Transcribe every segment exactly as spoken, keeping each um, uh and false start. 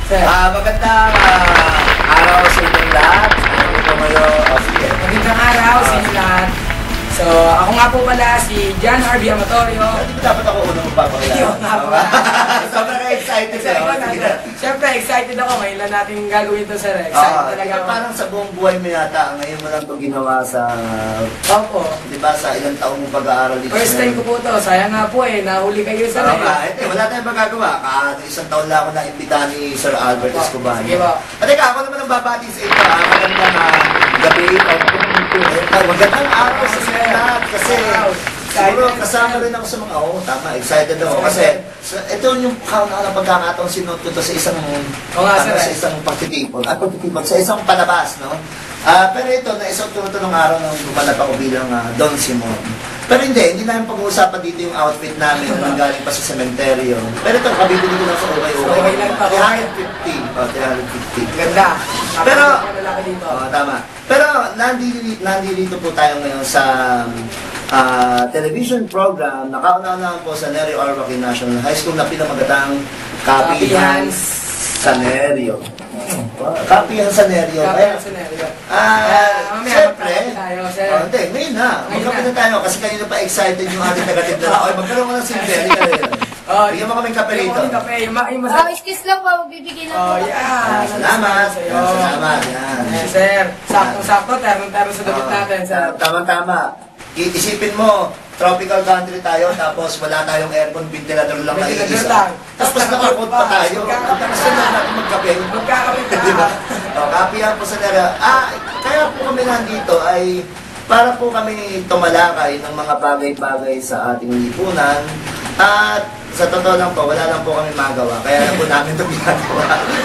Sir. Ah, magandang ah, araw sa inyong lahat. Ano po ngayon? Oh, sige. Magandang araw sa inyo lahat. So, ako nga po pala si John Harvey Amatorio. Hindi dapat ako unang magpapakilala. Ayun nga po. Sobrang excited Sir, ako. Sige. Siyempre, excited ako. Ngayon lang natin gagawin ito, sir. Excited Ah, talaga ako. parang sa buong buhay mo yata, ngayon mo lang ito ginawa sa, Opo. di ba, sa ilang taong mong pag-aaral dito. First time ko po ito. Sayang nga po eh. Nahuli kayo, sir. Oo eh. nga, eh, wala tayong magagawa. Kahit isang taon lang ako na-imbita ni Sir Albert Opo. Escobar. Sige po. At teka, ako naman ang babati sa ito. Ah, magandang ah, gabi. Ah, magandang araw sa inyo lahat. Kasi Wow. siguro Excited. kasama rin ako sa mga, oo, tama, excited ako. Kasi sa- ito yung kauna-una pagkakataon sinuot ko to sa isang, Oo nga, ano, sir. sa isang pagtitipon. At pagtitipon, sa isang palabas, no? Ah, pero ito, naisuot ko ito nung araw nung gumanap ako bilang ah, Don Simon. Pero hindi, hindi namin pag-uusapan dito yung outfit namin na nanggaling pa sa sementeryo. Pero ito, kabibili ko lang sa okay okay. Okay lang pa. three fifty. Oh, three fifty. Ganda. Pero- Kapag lalaki dito. Oo, tama. Pero nandito, nandito po tayo ngayon sa ah, television program na kauna-unahan po sa Nery Orvakin National High School na pinamagatang Kapihan Kapihan sa Neryo. Kapihan sa Neryo. Kapag Kaya, scenario. ah, mamaya siyempre, magkakape tayo, sir. oh, hindi, ngayon na. Ngayon Magkape na. na tayo kasi kanina pa excited yung ating tagatid na, oy, magkaroon mo ng silbi. Halika rin. Oh, Bigyan mo kaming kape Bigyan mo rito. kaming kape. Yung, ma- yung Oh, masarap. excuse lang po, magbibigay na po. Oh, ako. Ah, yeah. salamat. Sa'yo. Yan, salamat. Yan. Eh, sir, saktong-sakto, terno-terno sa damit Oo. natin, sir. Ah, Tama-tama. Iisipin mo, tropical country tayo, tapos wala tayong aircon, ventilador lang na Ventilador iisa. lang. Tapos nakapot pa tayo. Magkakape Tapos na natin magkape. Magkakape ka. Di ba? O, kapihan po sa nila. Ah, kaya po kami nandito ay para po kami tumalakay ng mga bagay-bagay sa ating lipunan. At sa totoo lang po, wala lang po kami magawa. Kaya lang po namin ito ginagawa.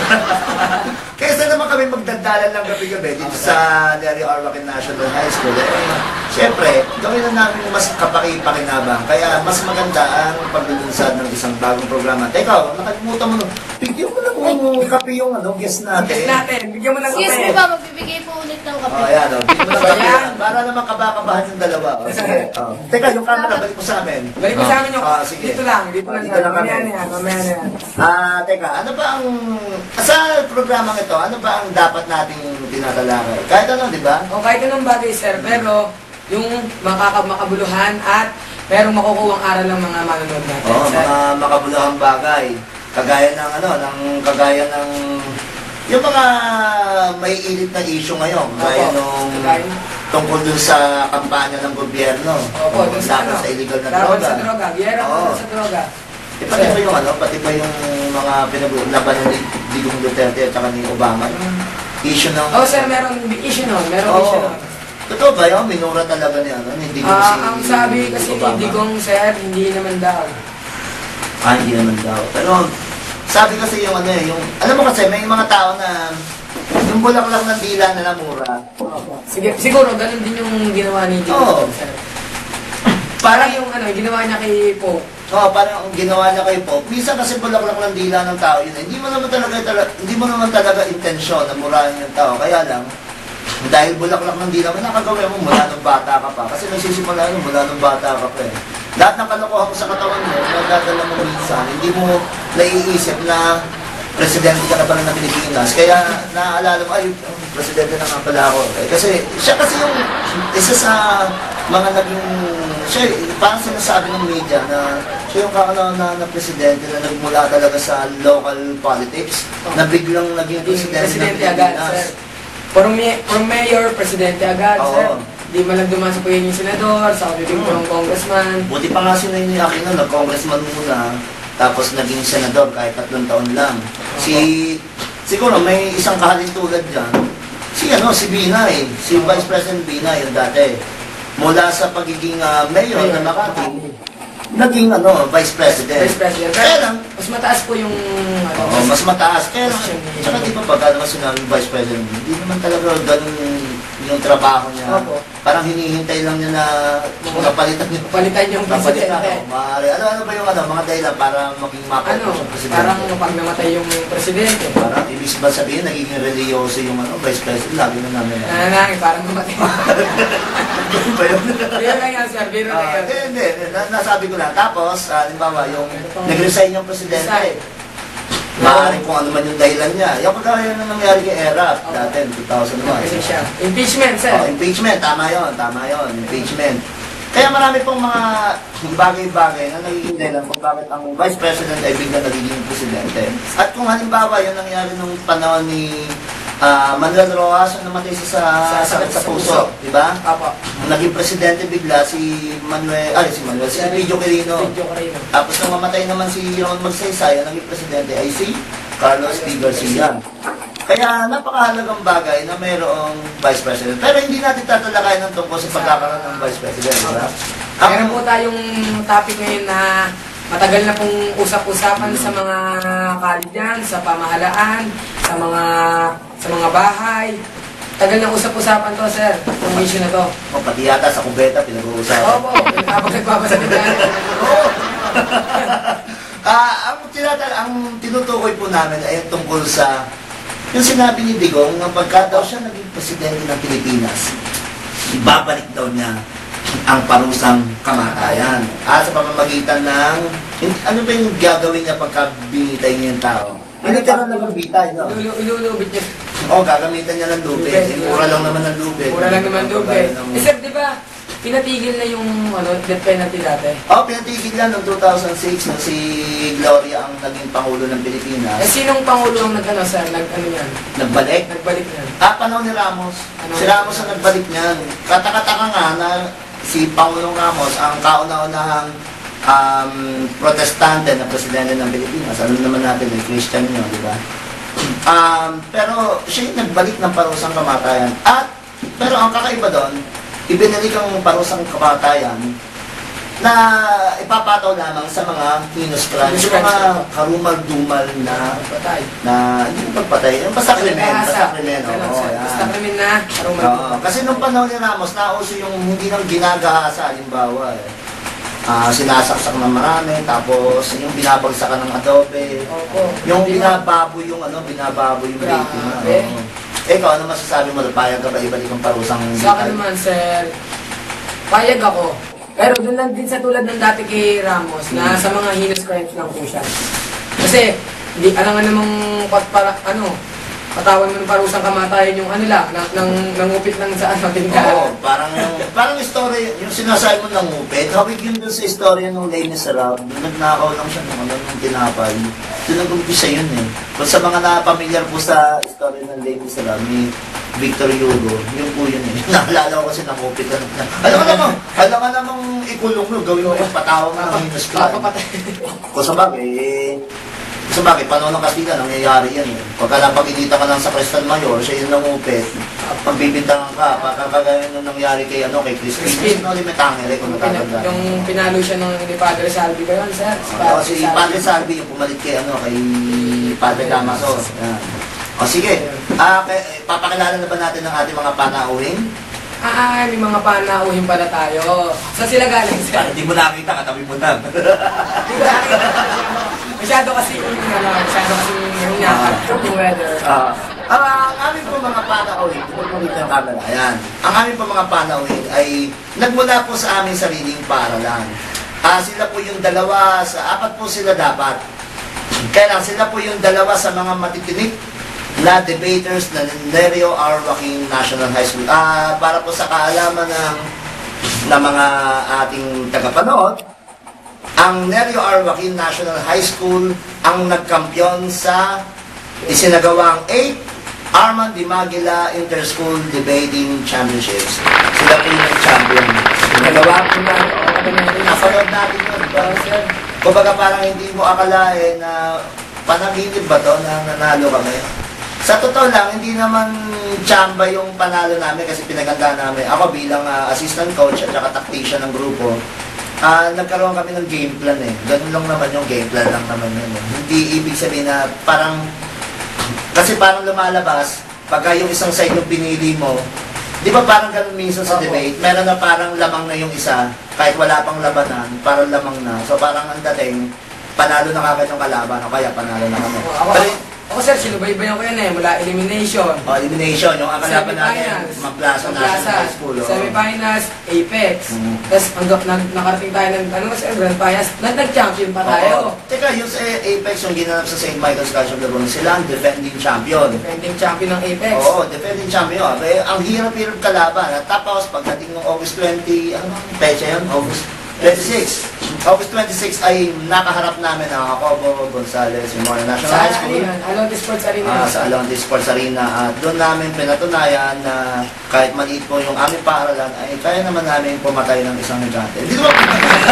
Kaysa naman kami magdadalan lang gabi-gabi dito sa Nery Orvakin National High School. Eh, siyempre, gawin na namin mas kapaki-pakinabang. Kaya mas maganda ang pagdudunsad ng isang bagong programa. Teka, nakalimutan mo no. Bigyan mo na kung kape yung ano, guest natin. Guess natin, bigyan mo ng Excuse me kape. ba, magbibigay po ulit ng kape. Oh, ayan, oh. Bigyan mo ng kape. Ayan. Para naman kabakabahan yung dalawa. Oh, sige. Oh. Teka, yung camera, balik mo sa amin. Balik mo sa amin yung... Ah, sige. Dito lang, dito Ah, lang. dito lang kami. Mamaya na yan, mamaya na yan. Ah, teka, ano ba ang... Sa programang ito, ano ba ang dapat nating tinatalakay? Kahit ano, di ba? O kahit anong bagay, sir, pero yung makaka makabuluhan at merong makukuhang aral ng mga manonood natin, Oo, sir. mga makabuluhang bagay. Kagaya ng ano, ng kagaya ng... Yung mga may init na issue ngayon, gaya Opo. nung Kagaya. tungkol dun sa kampanya ng gobyerno. Opo, dun sa laban ano? sa illegal na Laban droga. sa droga, biyera Oo. sa droga. Eh, pati pa yung ano, pati pa yung mga pinag-laban ni Digong Duterte at saka ni Obama. Yung issue ng... Oh, sir, meron issue nun, meron Oo. issue nun. Totoo ba yun? Minura talaga ni ano, ni Digong si Ah, ang sabi kasi ni Obama. Digong, sir, hindi naman daw. Ah, hindi naman daw. Pero sabi kasi yung ano eh, yung... Alam mo kasi, may mga tao na yung bulak lang ng dila na namura. Opo. Sige, siguro, ganun din yung ginawa ni Oo. Digong, sir. Parang yung ano, ginawa niya kay Pope. Oo, parang ang ginawa niya kay Pope. Minsan kasi bulaklak ng dila ng tao yun. Hindi mo naman talaga, talaga hindi mo naman talaga intensyon na murahin yung tao. Kaya lang, dahil bulaklak ng dila mo, nakagawin mo mula nung bata ka pa. Kasi nagsisimula yun mula nung bata ka pa eh. Lahat ng kalokohan mo sa katawan mo, nadadala mo minsan, hindi mo naiisip na presidente ka na pala ng Pilipinas. Kaya naaalala mo, ay, presidente na nga pala ako. Eh, kasi siya kasi yung isa sa mga naging, siya, parang sinasabi ng media na siya yung kakalaw na, na presidente na nagmula talaga sa local politics, na biglang naging presidente, Presidente ng agad, Pilipinas. sir. From, from mayor, presidente agad, Oo. sir. Di man lang dumaan sa puyan yung senador, sa kapitid Hmm. yung congressman. Buti pa nga si Noynoy Aquino, nag-congressman muna, tapos naging senador kahit tatlong taon lang. Si, siguro may isang kahalin tulad dyan, si ano, si Binay, si Vice President Binay, yung dati. Mula sa pagiging ah, mayor ng Makati, naging ano, Vice President. Vice President. Kaya lang, Mas mataas po yung... Ano, oo, mas mataas. Kaya lang, Siya- tsaka di ba pagka naman sinabing Vice President, hindi naman talaga ganun yung trabaho niya. Opo. Parang hinihintay lang niya na napalitan niya. palitan yung Napalitan, presidente. oh, maaari. Ano, ano ba yung ano, mga dahilan para maging Ano, mapapos yung presidente? parang pag namatay yung presidente. Parang ibig ba sabihin, nagiging religyoso yung ano, Vice President, lagi na namin. Nananangin, parang namatay. Ganun ba yun? Biro lang yan, sir. Biro lang Ah, yan. Hindi, hindi. Na- Nasabi ko lang. Tapos, ah, halimbawa, yung nag-resign yung presidente. Resign. Maaaring kung ano man yung dahilan niya. Yung pagkakaya na nangyari kay Erap, Oo. dati, two thousand one. Kasi siya. Impeachment, sir. Oh, impeachment, tama yon, tama yon, impeachment. Kaya marami pong mga bagay-bagay na nagiging dahilan kung bakit ang Vice President ay bigla nagiging presidente. At kung halimbawa, yung nangyari nung panahon ni ah, Manuel Rojas, na namatay siya sa sakit sa puso, di ba? Apo. Naging presidente bigla si Manuel, ay si Manuel, si Emilio Quirino. Video ko rin. Tapos nung mamatay naman si Ron Magsaysay, ang naging presidente ay si Carlos P. Garcia. Kaya napakahalagang bagay na mayroong Vice President. Pero hindi natin tatalakayan ng tungkol sa pagkakaroon ng Vice President. Diba? Meron po tayong topic ngayon na matagal na pong usap-usapan sa mga kalidyan, sa pamahalaan, sa mga sa mga bahay. Tagal na usap-usapan to, sir, itong issue na to. O, pati yata sa kubeta, pinag-uusapan. Opo, habang nagbabasabi na. Ah, ang, tinata- ang tinutukoy po namin ay tungkol sa yung sinabi ni Digong na pagka daw siya naging presidente ng Pilipinas, ibabalik daw niya ang parusang kamatayan. At sa pamamagitan ng, ano ba yung gagawin niya pagka binitay niya yung tao? Hindi ka na nagbitay, no? Ilulu- Ilulubit niya. Oo, gagamitan niya ng lupit. Eh, mura lang naman ng lupit. Mura lang naman doon, eh. Ng- Eh, sir, di ba, pinatigil na yung ano, death penalty dati? Oo, pinatigil yan noong two thousand six nung si Gloria ang naging Pangulo ng Eh, Pilipinas. sinong pangulo ang nag-ano, sir? Nag-ano yan? Nagbalik. Nagbalik yan. Ah, panahon ni Ramos. Si Ramos ang nagbalik niyan. Katakataka nga na si Pangulong Ramos ang kauna-unahang um, protestante na presidente ng Pilipinas. Alam naman natin, may Christian yun, di ba? Um, pero siya yung nagbalik ng parusang kamatayan. At, pero ang kakaiba doon, ibinalik ang parusang kamatayan na ipapataw lamang sa mga heinous crimes, Heinous yung mga crimes. karumal-dumal na Patay. na hindi mo pagpatay, yung basta krimen, basta krimen, Ganun, oo, sir. yan. Basta krimen na. Arumal. Oo, kasi nung panahon ni Ramos, nauso yung hindi nang ginagahasa, halimbawa, eh. Ah, sinasaksak ng marami, tapos yung binabagsakan ng adobe, Opo. yung Di ba? binababo yung ano, binababo yung Grabe. rating. Oo. Eh, ikaw, ano masasabi mo? Payag ka ba ibalik ang parusang Sa akin naman, sir, payag ako. Pero doon lang din sa tulad ng dati kay Ramos, na sa mga heinous crimes lang po siya. Kasi, hindi, alam nga namang pat, para, ano, patawan mo ng parusang kamatayan yung ano lang, nang, nang, nangupit lang sa ano, tindahan. Oo, parang, parang story, yung sinasabi mo ng upit, hawig yun dun sa istorya ng Les Miserables, doon nagnakaw lang siya ng ano, ng tinapay. Doon nag-umpisa yun eh. Kung sa mga napamilyar po sa istorya ng Les Miserables, ni Victor Hugo, yun po yun eh. Naalala ko kasi ng upit. Alam ka namang, alam ka namang ikulong mo, gawin mo yung patawang ng heinous crime. Papapatay. Kung sa bagay, eh, sa bagay, panahon ng Kastila, nangyayari yan eh. Pagka napag-inita ka ng Sakristan Mayor, siya yung nangupit, pagbibintangan ka, pagkakagayon nung nangyari kay, ano, kay Crispin. Crispin. Crispin, no, limitangere, kung Pina, natatanda. yung pinalo siya ng ni Padre Salvi ba yun, sir? Si Oo, si Padre Salvi, yung pumalit kay, ano, kay Padre Damaso. Yan. O sige, ah, kay, eh, papakilala na ba natin ng ating mga panauhin? Ah, may mga panauhin pala tayo. Saan sila galing, sir? Hindi mo nakita, katabi mo lang. Hindi ko nakita. Masyado kasi yung ano, masyado kasi yung nakakap yung weather. Ah, ang aming po mga panauhin, tumutuloy ng camera, ayan. Ang aming po mga panauhin ay nagmula po sa aming sariling paralan. Ah, sila po yung dalawa, sa apat po sila dapat. Kaya lang, sila po yung dalawa sa mga matitinik na debaters ng Nereo R. Joaquin National High School. Ah, para po sa kaalaman ng, ng mga ating tagapanood, ang Nereo R. Joaquin National High School ang nagkampiyon sa isinagawang eighth Armand Di Maguila Inter-School Debating Championships. Sila po yung nag-champion. Nagawa ko na. Napanood natin yun, di ba? Sir. Kumbaga parang hindi mo akalain na panaginip ba to na nanalo kami. Sa totoo lang, hindi naman chamba yung panalo namin kasi pinaganda namin. Ako bilang uh, assistant coach at saka tactician ng grupo, uh, nagkaroon kami ng game plan eh. Ganun lang naman yung game plan lang naman yun eh. Hindi ibig sabihin na parang, kasi parang lumalabas, pagka yung isang side yung pinili mo, di ba parang ganun minsan sa Opo. debate, meron na parang lamang na yung isa, kahit wala pang labanan, parang lamang na. So parang ang dating, panalo na kagad yung kalaban, o kaya panalo na kami. Ako, Pero, Ako sir, sinubaybayan ko yan eh, mula elimination. O, elimination, yung akalaban natin, Semifinals. Magplaza National Magplaza. High School. oh. Semifinals, Apex. Mm. Tapos hanggang nag, nakarating tayo ng ano sir, Grand Finals. Nag- Nag-champion pa tayo. Oo. Teka, yung sa Apex, yung ginanap sa Saint Michael's College of Laguna, sila ang defending champion. Defending champion ng Apex. Oo, defending champion. Eh, ang hirap-hirap kalaban. At tapos, pagdating ng August twenty, ano ang pecha yun? August twenty-six. August twenty-six ay nakaharap namin ang Jacobo Gonzalez Memorial National Sa High School. Arena, Alonte Sports Arena. Ah, sa Alonte Sports Arena. At doon namin pinatunayan na kahit maliit po yung aming paaralan, ay kaya naman namin pumatay ng isang negante. Hindi naman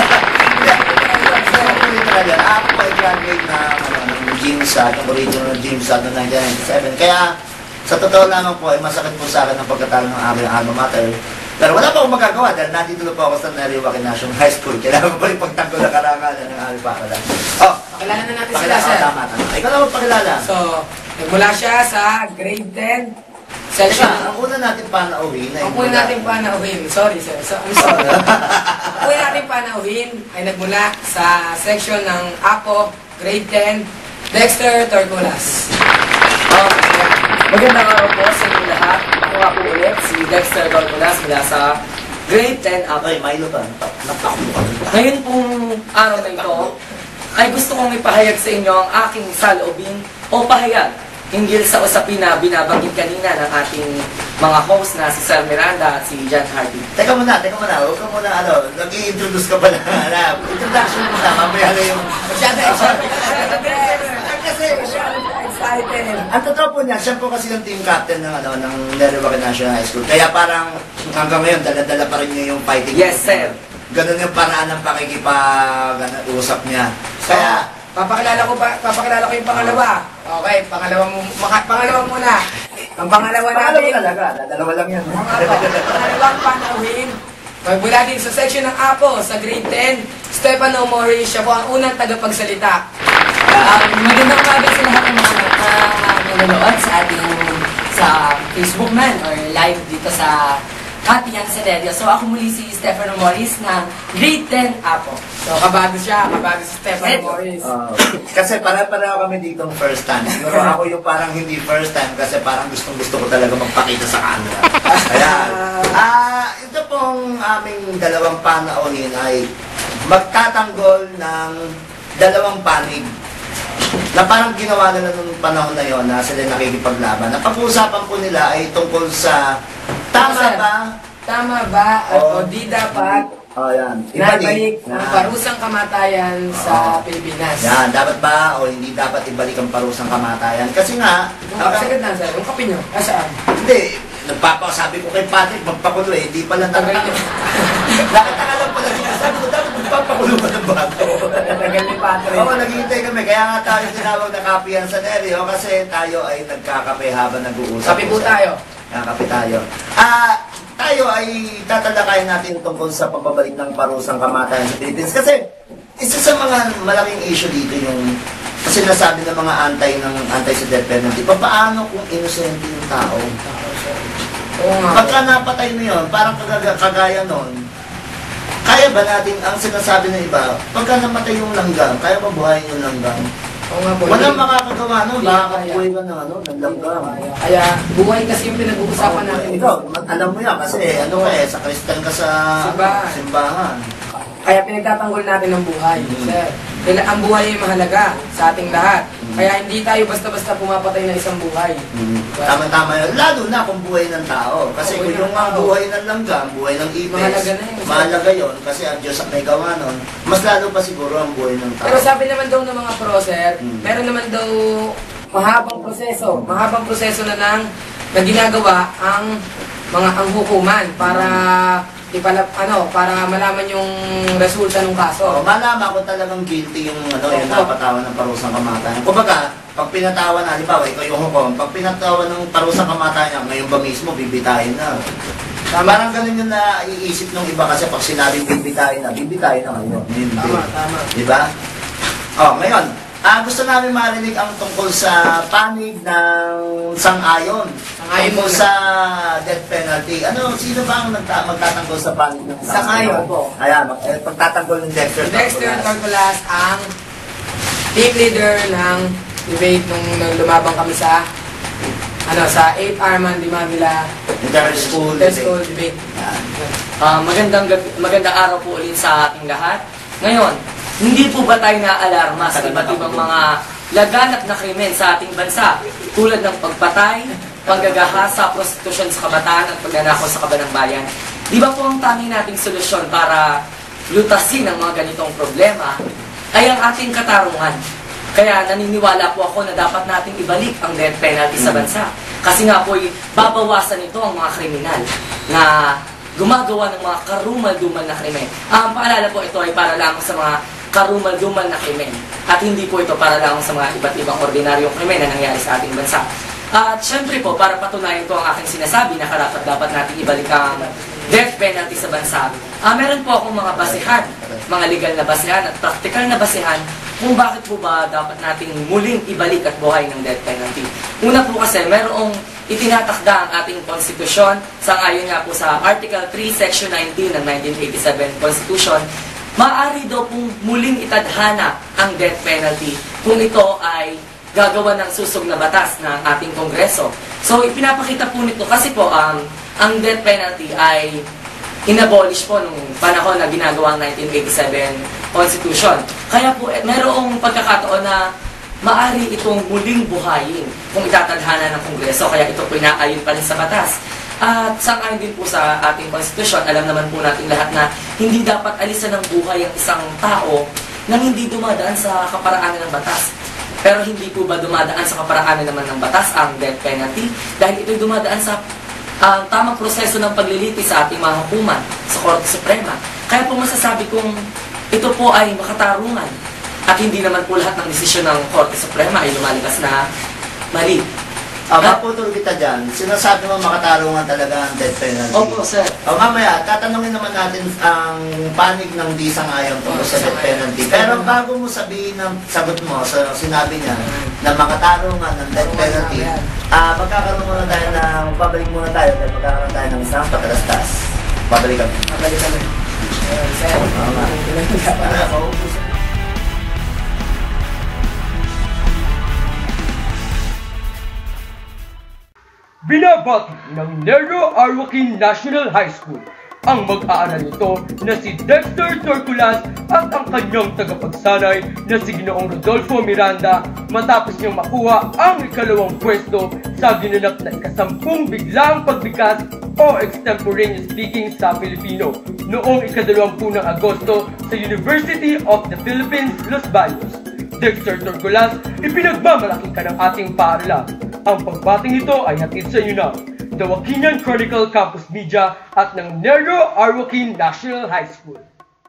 talaga. Ako po ay graduate na ano, ng GIMSAT, yung original ng GIMSAT noong nineteen ninety-seven. Kaya, sa totoo lamang po, ay masakit po sa akin ang pagkatalo ng aming alma mater. Pero wala pa akong magagawa dahil nandito na po ako sa Nariwaki National High School. Kailangan po yung pagtanggol na karangalan ng aming paaralan. Oh, Pakilala na natin sila pakilala. sir. Oh, tama, tama. Ikaw na magpakilala. So, nagmula siya sa grade ten Teka, section. ang una natin panauhin na Ang una natin panauhin, sorry sir, so, I'm sorry. Ang una natin panauhin ay nagmula sa section ng Apo, grade ten, Dexter Torculas. Okay. Magandang araw po sa inyo lahat. Ako nga po ulit, si Dexter Torculas mula sa grade ten up. Okay, Milo ba? Napakulo ka. Ngayon pong araw na ito, ay gusto kong ipahayag sa inyo ang aking saloobin o pahayag hinggil sa usapin na binabanggit kanina ng ating mga host na si Sir Miranda at si John Hardy. Teka muna, teka muna. Huwag ka muna, ano, nag-i-introduce ka pala. Alam, introduction muna. Mamaya na yung... Masyado excited. Kasi masyado excited. Ang totoo po niya, siya po kasi yung team captain ng, ano, ng Nariwaki National High School. Kaya parang hanggang ngayon, dala-dala pa rin niya yung fighting. Yes, sir. Ganun yung paraan ng pakikipag-usap niya. Kaya, Papakilala ko pa, papakilala ko yung pangalawa. Okay, pangalawa mo, maka, pangalawa muna. Ang pangalawa pangalawa natin, talaga. Dalawa lang yan. mga to, pangalawang panauhin. Magmula din sa section ng Apo, sa grade ten, Stefano Mori, siya po ang unang tagapagsalita. Um, magandang umaga sa lahat ng mga uh, nanonood sa ating sa Facebook man or live dito sa Katiyan sa Radio. So ako muli si Stefano Morris ng grade ten Apo. So, kabado siya, kabado si Stefano Morris. Uh, kasi para-para kami dito ng first time. Siguro ako yung parang hindi first time kasi parang gustong-gusto ko talaga magpakita sa camera. Kaya, ah, ito pong aming dalawang panauhin ay magtatanggol ng dalawang panig na parang ginawa nila nung panahon na yon na sila nakikipaglaban. Ang pag-uusapan po nila ay tungkol sa tama ba? Tama ba at o Oo. di dapat Oh, yan. naibalik ang Yan. parusang kamatayan sa Pilipinas? Yan, dapat ba o hindi dapat ibalik ang parusang kamatayan? Kasi nga, Yung hanggang- sagad na sir, yung kape nyo, asaan? hindi, nagpapasabi ko kay Patrick, magpakulo eh, hindi pala Tagal tagal. niyo. Nakataka lang pala dito, sabi ko, dapat magpapakulo ka ng bago. Tagal ni Patrick. Oo, naghihintay kami, kaya nga tayo tinawag na kapiyan sa Nereo kasi tayo ay nagkakape habang nag-uusap. Kape po tayo. Kakape tayo. Ah, tayo ay tatalakayin natin tungkol sa pagbabalik ng parusang kamatayan sa Philippines. Kasi isa sa mga malaking issue dito yung kasi nasabi ng mga antay ng antay sa death penalty. Paano kung innocent yung tao? Oo nga. Pagka napatay mo yun, parang kagaga, kagaya nun, kaya ba natin, ang sinasabi ng iba, pagka namatay yung langgam, kaya ba buhayin yung langgam? Oo nga po. Walang hindi- makakagawa nun, Hindi makakabuhay ka ng ano, ng langgam. Kaya buhay kasi yung pinag-uusapan natin ito. Ikaw, alam mo yan kasi ano ka eh, sa kristal ka sa Simbahan. simbahan. Kaya pinagtatanggol natin ang buhay. Mhm. Sir, Kaya ang buhay ay mahalaga sa ating lahat. Mhm. Kaya hindi tayo basta-basta pumapatay ng isang buhay. Mm. Tama-tama yun. Lalo na kung buhay ng tao. Kasi Buhay kung yung ng ang tao. buhay ng langgam, buhay ng ipis, Mahalaga na yun. mahalaga yun. Kasi ang Diyos ang may gawa nun. Mas lalo pa siguro ang buhay ng tao. Pero sabi naman daw ng mga proser, Mhm. meron naman daw mahabang proseso. Mahabang proseso na nang na ginagawa ang mga ang hukuman para ipala, ano, para malaman yung resulta ng So, kaso. malaman ko talagang guilty yung ano, yung Opo. napatawan ng parusang kamatayan. Kumbaga, pag pinatawan na, halimbawa, ikaw yung hukom, pag pinatawan ng parusang kamatayan, ngayon ba mismo, bibitahin na. Parang ganun yung naiisip ng iba kasi pag sinabing bibitahin na, bibitahin na ngayon. Hindi. Tama, tama. Di ba? Oh, ngayon, ah gusto namin marinig ang tungkol sa panig ng sang-ayon. Sang-ayon Tungkol muna. sa death penalty. Ano, sino ba ang nagta magtatanggol sa panig ng Sang-ayon po. Ayan, mag- eh, pagtatanggol ng Dexter. Si Dexter Torculas. Torculas ang team leader ng debate nung lumabang kami sa ano sa eight Arman Di Magila Inter-school Inter-school debate. debate. Yan. Ah, magandang gab- magandang araw po ulit sa ating lahat. Ngayon, hindi po ba tayo naaalarma sa iba't ibang mga laganap na krimen sa ating bansa tulad ng pagpatay, panggagahasa, prostitusyon sa kabataan at pagnanakaw sa kabanang bayan? Di ba po ang tanging nating solusyon para lutasin ang mga ganitong problema ay ang ating katarungan? Kaya naniniwala po ako na dapat nating ibalik ang death penalty sa bansa. Kasi nga po, babawasan ito ang mga kriminal na gumagawa ng mga karumal-dumal na krimen. Ang paalala po, ito ay para lamang sa mga karumal-dumal na krimen. At hindi po ito para lamang sa mga iba't ibang ordinaryong krimen na nangyari sa ating bansa. At syempre po, para patunayan ko ang aking sinasabi na karapat dapat natin ibalik ang death penalty sa bansa, ah, meron po akong mga basehan, mga legal na basehan at practical na basehan kung bakit po ba dapat nating muling ibalik at buhay ng death penalty. Una po kasi, merong itinatakda ang ating konstitusyon, sangayon nga po sa Article three, Section nineteen ng nineteen eighty-seven Constitution, maaari daw pong muling itadhana ang death penalty kung ito ay gagawa ng susog na batas ng ating Kongreso. So, ipinapakita po nito kasi po um, ang death penalty ay inabolish po nung panahon na ginagawa ang nineteen eighty-seven Constitution. Kaya po, eh, merong pagkakataon na maari itong muling buhayin kung itatadhana ng Kongreso. Kaya ito po inaayon pa rin sa batas. At sangayon din po sa ating Constitution, alam naman po natin lahat na hindi dapat alisan ng buhay ang isang tao nang hindi dumadaan sa kaparaanan ng batas. Pero hindi po ba dumadaan sa kaparaanan naman ng batas ang death penalty? Dahil ito'y dumadaan sa uh, tamang proseso ng paglilitis sa ating mga hukuman sa Korte Suprema. Kaya po masasabi kong ito po ay makatarungan at hindi naman po lahat ng desisyon ng Korte Suprema ay lumalikas na mali. Ah, maputol kita dyan. Sinasabi mo makatarungan talaga ang death penalty. Opo, sir. O mamaya, tatanungin naman natin ang panig ng di sang-ayon tungkol sa death penalty. Pero bago mo sabihin ang sagot mo sa sinabi niya na makatarungan ng death penalty, ah magkakaroon muna tayo na, babalik muna tayo dahil magkakaroon tayo ng isang patalastas. Babalik kami. Mabalik kami. Ayun, sir. Oo nga. Para maupusan. Binabati ng Nero Arwakin National High School ang mag-aaral nito na si Dexter Torculas at ang kanyang tagapagsanay na si Ginoong Rodolfo Miranda matapos niyang makuha ang ikalawang pwesto sa ginanap na ikasampung biglang pagbikas o extemporaneous speaking sa Pilipino noong ikadalawampu ng Agosto sa University of the Philippines, Los Baños. Dexter Torculas, ipinagmamalaki ka ng ating paaralan. Ang pagbating ito ay hatid sa inyo ng The Joaquinian Chronicle Campus Media at ng Nero Arwakin National High School.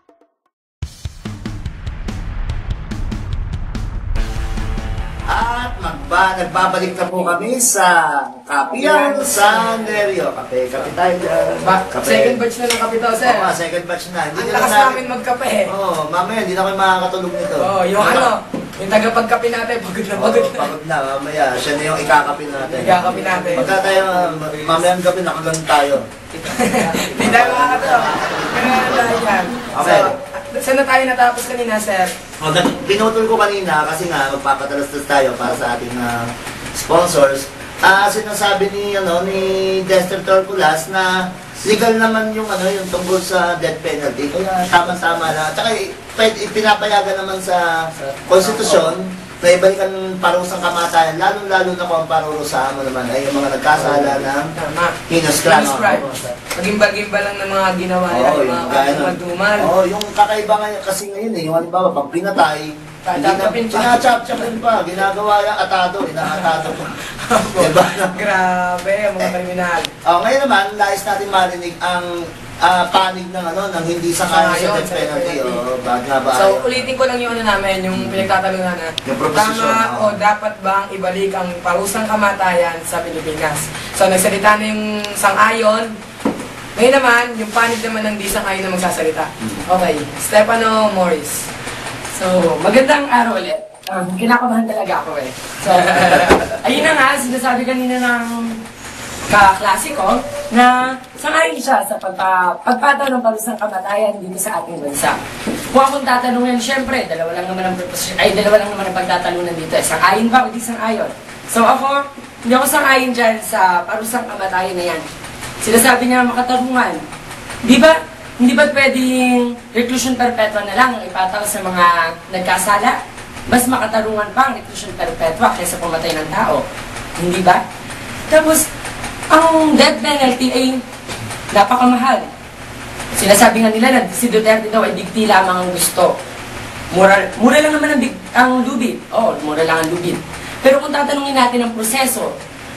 At magba, nagbabalik na po kami sa Kapiyan San Nerio. Kape, kape tayo dyan. Ba, Kape. second batch na ng kapito, sir. Oo nga, second batch na. Hindi Ang na lakas namin- namin magkape. Oo, oh, mamaya hindi na kayo makakatulog nito. Oo, yung ano, yung tagapagkape natin, pagod na Oo, pagod na. pagod na. Mamaya, siya na yung ikakapin natin. Nagkakape natin. Pagka tayo, mamaya ang gabi, nakagan tayo. Hindi tayo makakatawa. Pero ano tayo yan? Okay. So, saan na tayo natapos kanina, sir? O, nag- pinutol ko kanina kasi nga magpapatalastas tayo para sa ating ah, sponsors. Ah, sinasabi ni ano ni Dexter Torculas na legal naman yung ano yung tungkol sa death penalty. Kaya tama-tama na. At saka i- pwede- ipinapayagan naman sa konstitusyon na ibalikan ng parusang kamatayan, lalong-lalo na kung ang parurusahan mo naman ay yung mga nagkasala ng Tama. heinous crime. Heinous crime. Magimbal-gimbal lang ng mga ginawa yan, Oo, yung mga gano'n. kadumal-dumal. Oo, yung kakaiba ngayon kasi ngayon eh, yung halimbawa, pag pinatay, hindi na, Tatapin pa. sinachap-chapin pa, ginagawa yung atado, inaatado pa. Diba? Grabe, ang mga kriminal. Oh, ngayon naman, nais natin marinig ang ah, panig ng ano, ng hindi sangayon sa Sangayon death sa penalty. death penalty. Oh, bag nga ba? So, ulitin ko lang yung ano namin, yung pinagtatanungan na, Yung proposisyon, tama oo. o dapat bang ibalik ang parusang kamatayan sa Pilipinas? So, nagsalita na yung sang-ayon. Ngayon naman, yung panig naman ng di sang-ayon na magsasalita. Okay, Stefano Morris. So, magandang araw ulit. Um, kinakabahan talaga ako eh. So, ayun na nga, sinasabi kanina ng kaklase ko na sangayon siya sa pagpa, pagpataw ng parusang kamatayan dito sa ating bansa. Kung akong tatanungin, syempre, dalawa lang naman ang purpose, ay dalawa lang naman ang pagtatalunan dito. Sang-ayon ba o di sang-ayon? So ako, hindi ako sang-ayon dyan sa parusang kamatayan na yan. Sinasabi niya makatarungan. Di ba? Hindi ba pwedeng reclusion perpetua na lang ang ipataw sa mga nagkasala? Mas makatarungan pa ang reclusion perpetua kaysa pumatay ng tao. Hindi ba? Tapos, ang death penalty ay napakamahal. Sinasabi nga nila na si Duterte daw ay digti lamang ang gusto. Mura, mura lang naman ang, big, ang lubid. Oo, mura lang ang lubid. Pero kung tatanungin natin ang proseso,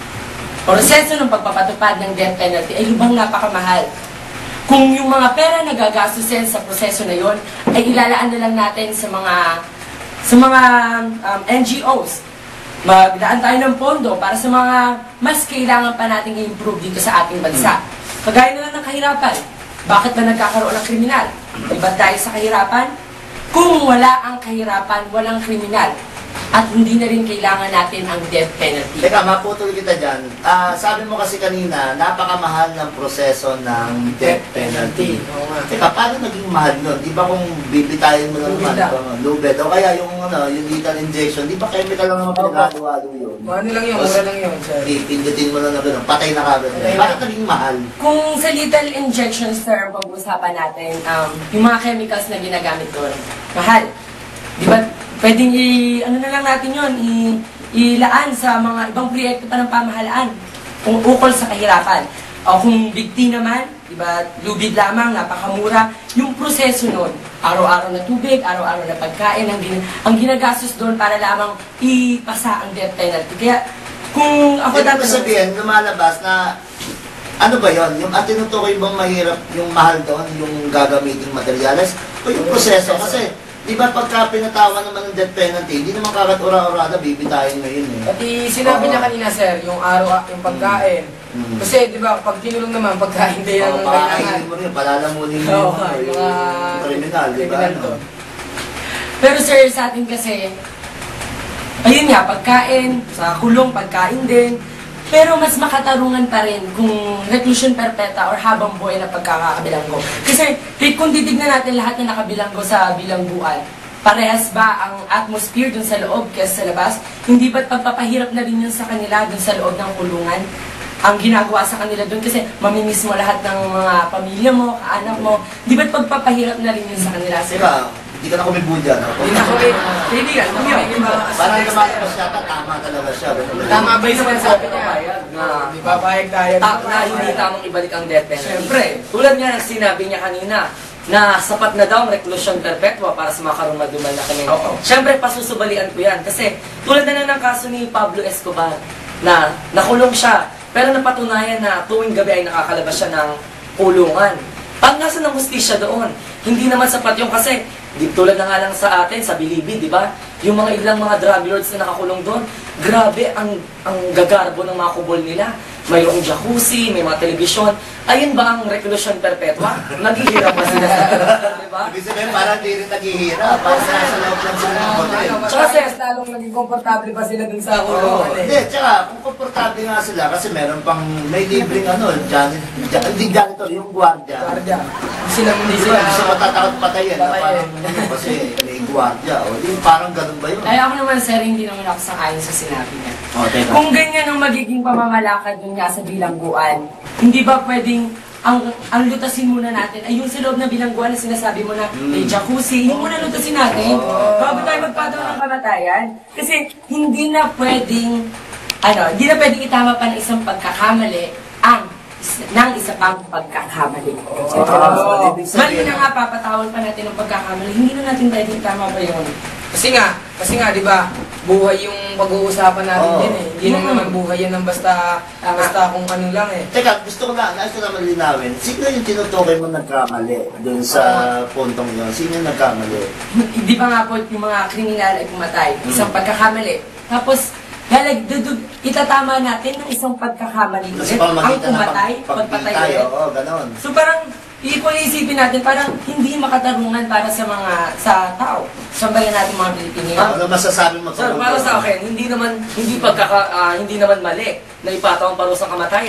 proseso ng pagpapatupad ng death penalty ay lubhang napakamahal. Kung yung mga pera na gagastusin sa proseso na yon ay ilalaan na lang natin sa mga sa mga um, N G Os. Magdaan tayo ng pondo para sa mga mas kailangan pa nating i-improve dito sa ating bansa. Kagaya na lang ng kahirapan. Bakit ba nagkakaroon ng kriminal? Iba dahil sa kahirapan? Kung wala ang kahirapan, walang kriminal. At hindi na rin kailangan natin ang death penalty. Teka, maputol kita dyan. Ah, sabi mo kasi kanina, napakamahal ng proseso ng death penalty. Oo nga. Teka, paano naging mahal nun? Di ba kung bibitayin mo lang Lubid naman, lang. uh, lubid, o kaya yung, ano, yung lethal injection, di ba chemical lang naman pinagalo-halo yun? Ano lang yun, mura lang yun, sir. Pindutin mo lang na gano'n, patay na kagad. Patay na. Bakit naging mahal? Kung sa lethal injection, sir, pag-usapan natin, um, yung mga chemicals na ginagamit doon, mahal. Di ba? Pwedeng i, ano na lang natin yun, i, ilaan sa mga ibang proyekto pa ng pamahalaan, kung ukol sa kahirapan. O kung bigti naman, di ba, lubid lamang, napakamura, yung proseso nun, araw-araw na tubig, araw-araw na pagkain, ang, gin, ang ginagastos doon para lamang ipasa ang death penalty. Kaya, kung ako Ibig tatanong- sabihin, lumalabas na, ano ba yon? Yung at tinutukoy bang mahirap, yung mahal doon, yung gagamiting materials, o yung proseso? Kasi, di ba pagka pinatawan naman ng death penalty, hindi naman kagat ura-urada, bibitayin mo yun eh. Pati sinabi Oo. niya kanina, sir, yung araw, yung pagkain. Mm. Kasi, di ba, pag kinulong naman, pagkain din Oo, ang kailangan. pakakainin mo rin, palalamunin mo Oo, yung, nga, yung, yung mga kriminal, di ba? kriminal Ano? to. Pero sir, sa atin kasi, ayun nga, pagkain, sa kulong, pagkain din. Pero mas makatarungan pa rin kung reclusion perpetua or habang buhay na pagkakabilanggo. Kasi kung titignan natin lahat na nakabilanggo sa bilangguan, parehas ba ang atmosphere dun sa loob kaysa sa labas? Hindi ba't pagpapahirap na rin yun sa kanila dun sa loob ng kulungan? Ang ginagawa sa kanila dun kasi mamimiss mo lahat ng mga pamilya mo, kaanak mo. Di ba't pagpapahirap na rin yun sa kanila? Di ba, hindi ka na kumibuan dyan. no? Hindi na kami, kaibigan, kami yung mga Parang lumalabas yata, tama talaga siya. ganun. Tama ba yung sinasabi niya? Na, Di ba, pahig tayo. ta- na hindi tamang ibalik ang death penalty. Siyempre. Tulad nga ng sinabi niya kanina, na sapat na daw ang reclusion perpetua para sa mga karumadumal na kami. Oo. Siyempre, pasusubalian ko yan. Kasi tulad na lang ng kaso ni Pablo Escobar, na nakulong siya, pero napatunayan na tuwing gabi ay nakakalabas siya ng kulungan. Pag nasa ng hustisya doon, hindi naman sapat yung kasi, di, tulad na nga lang sa atin, sa Bilibid, di ba? Yung mga ilang mga drug lords na nakakulong doon, grabe ang ang gagarbo ng mga kubol nila. Mayroong jacuzzi, may mga telebisyon. Ayun ba ang reclusion perpetua? Naghihirap ba sila sa di ba? Ibig sabihin, parang di rin naghihirap. Parang nasa loob lang sila ng hotel. Tsaka sir, lalong naging komportable pa sila dun sa Oo. kulungan eh. Hindi, tsaka kung komportable nga sila kasi meron pang may libreng ano, janitor, hindi janitor, yung gwardiya. Guardia. Hindi sila, hindi Hindi sila. sila, hindi sila matatakot patayin. na Patayin. Parang, ano, kasi may gwardiya. O, di, parang ganun ba yun? Ay ako naman sir, hindi naman ako sang-ayon sa sinabi niya. O, teka. Kung ganyan ang magiging pamamalakad dun nga sa bilangguan, hindi ba pwedeng ang ang lutasin muna natin ay yung sa loob ng bilangguan na sinasabi mo na may jacuzzi, yung muna lutasin natin bago tayo magpataw ng kamatayan. Kasi hindi na pwedeng, ano, hindi na pwedeng itama pa ng isang pagkakamali ang is- ng isa pang pagkakamali. Oh, ibig Mali sabihin- na nga papatawan pa natin ng pagkakamali, hindi na natin pwedeng tama pa yun. Kasi nga, kasi nga, di ba, buhay yung pag-uusapan natin Oo. din eh. Hindi lang Mm. naman buhay yan ng basta, Tama. basta kung ano lang eh. Teka, gusto ko na, nais ko naman linawin. Sino yung tinutukoy mo nagkamali dun sa puntong yun? Sino yung nagkamali? Di ba nga po yung mga kriminal ay pumatay, isang pagkakamali. Tapos, lalag, dudug, itatama natin ng isang pagkakamali Kasi ulit. pang Ang makita na pumatay, pag, pagpatay pagpitay, ulit. oo, ganon. So parang, kung iisipin natin, parang hindi makatarungan para sa mga, sa tao. Sa bayan natin mga Pilipino. Ano masasabi mo? Sir, tungkol para doon? sa akin, hindi naman hindi pagkaka ah, hindi naman mali na ipataw ang parusang kamatayan.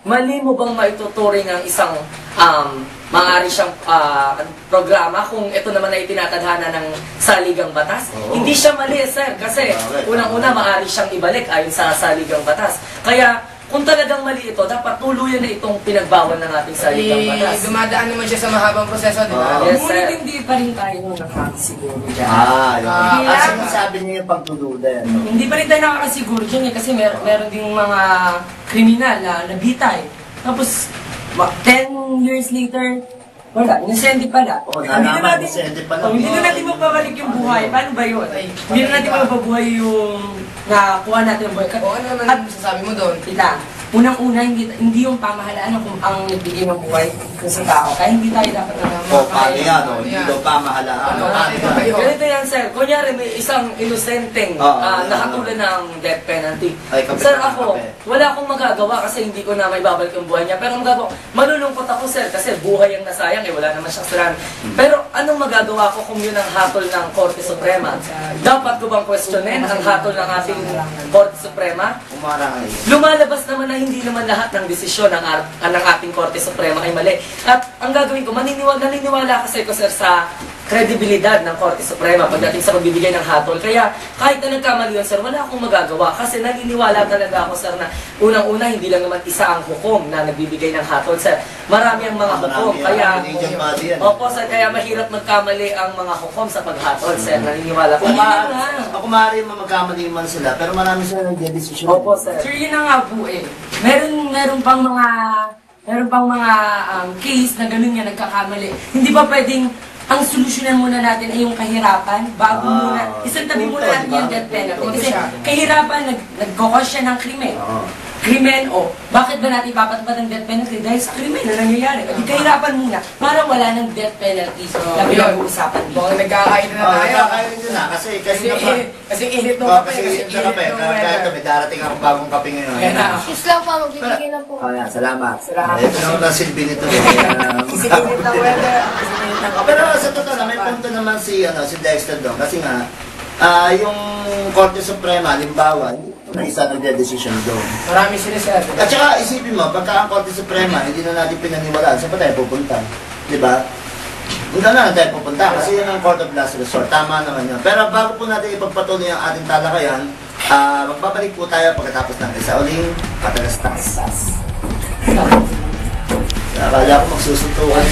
mali mo bang maituturing ang isang um, maaari siyang ah, programa kung ito naman ay tinatadhana ng saligang batas? Oo. Hindi siya mali, sir, kasi Correct. unang-una maaari siyang ibalik ayon sa saligang batas. Kaya kung talagang mali ito, dapat tuluyan na itong pinagbawal ng ating saligang Eh, batas. dumadaan naman siya sa mahabang proseso, di ba? Oo. Yes, Ngunit sir. hindi pa rin tayo nakakasiguro dyan. Ah, yun. Ah, Ah, kaya- sinasabi niyo yung pagdududa yan. no? Hindi pa rin tayo nakakasiguro dyan eh, kasi mer meron ding mga kriminal na nabitay. Tapos, ma- ten years later, wala, inosente pala. Oo, Hindi na nalaman, natin- inosente pala. Oh, hindi na Oo. natin mapabalik yung buhay. Paano ba yun? Ay, Hindi na natin mapabuhay yung nakuha natin yung buhay. O ano naman At, masasabi mo doon? kita, unang-una, hindi, hindi yung pamahalaan ang, ang nagbigay ng buhay sa tao. Kaya hindi tayo dapat na O, paano yan? O, hindi daw pamahalaan. Ano, Paano ano, yan? kayo? Ganito yan, sir. Kunyari, may isang inosenteng Oo, ah, ano, nakatulad ng death penalty. Ay, kape Sir, ka, ako, kape. wala akong magagawa kasi hindi ko na may babalik yung buhay niya. Pero ang magagawa, malulungkot ako, sir, kasi buhay ang nasayang, eh, wala naman siyang kasalanan. Pero anong magagawa ko kung yun ang hatol ng Korte Suprema? Dapat ko bang questionin ang hatol ng ating Korte Suprema? Umarangay. Lumalabas naman na hindi naman lahat ng desisyon ng, ar- ng ating Korte Suprema ay mali. At ang gagawin ko, maniniwala, naniniwala kasi ko, sir, sa kredibilidad ng Korte Suprema pagdating sa pagbibigay ng hatol. Kaya kahit na nagkamali yun, sir, wala akong magagawa kasi naniniwala talaga ako, sir, na unang-una hindi lang naman isa ang hukom na nagbibigay ng hatol, sir. Marami ang mga hukom. Marami yan. Kaya, Religion body yan. opo, sir, kaya mahirap magkamali ang mga hukom sa paghatol, sir. Naniniwala ko. Kung Yun ma- lang. ako maaari magkamali man sila, pero marami sila nagdedesisyon. Opo, sir. Sir, yun na nga po eh. Meron, meron pang mga, meron pang mga um, case na ganun nga nagkakamali. Hindi ba pwedeng ang solusyonan muna natin ay yung kahirapan bago Ah, muna, isang tabi punto, muna natin diba? yung death penalty. Punto Kasi siya. kahirapan, nag, nagkakos siya ng krimen. Oo. Krimen, o, bakit ba natin ipapatupad ang death penalty? Dahil sa krimen na nangyayari. Hindi kahirapan muna para wala ng death penalty na yun. pinag-uusapan dito. Mukhang nagkakain na Oh, tayo. nakakain din na kasi Kasi, kanina pa. kasi init ng Oh, kape. kasi Kasi yung init kape, ng kaya weather. kami darating ako bagong kape ngayon. Ayan na. Excuse lang po, magbibigay lang po. Oh, yan, salamat. Salamat. Ito naman ang silbi nito. eh. Kasi init ng weather. Kasi init ng kape. Pero sa totoo lang, may punto naman si, ano, si Dexter doon. Kasi nga, ah, yung Korte Suprema, halimbawa, na isa nagdedesisyon doon. Marami sila, sir. At saka isipin mo, pagka ang Korte Suprema, hindi na natin pinaniwalaan, saan pa tayo pupunta? Di ba? Hindi na lang tayo pupunta kasi yun ang Court of Last Resort. Tama naman yun. Pero bago po natin ipagpatuloy ang ating talakayan, ah, magbabalik po tayo pagkatapos ng isa uling patalastas. Akala ko magsusuntukan.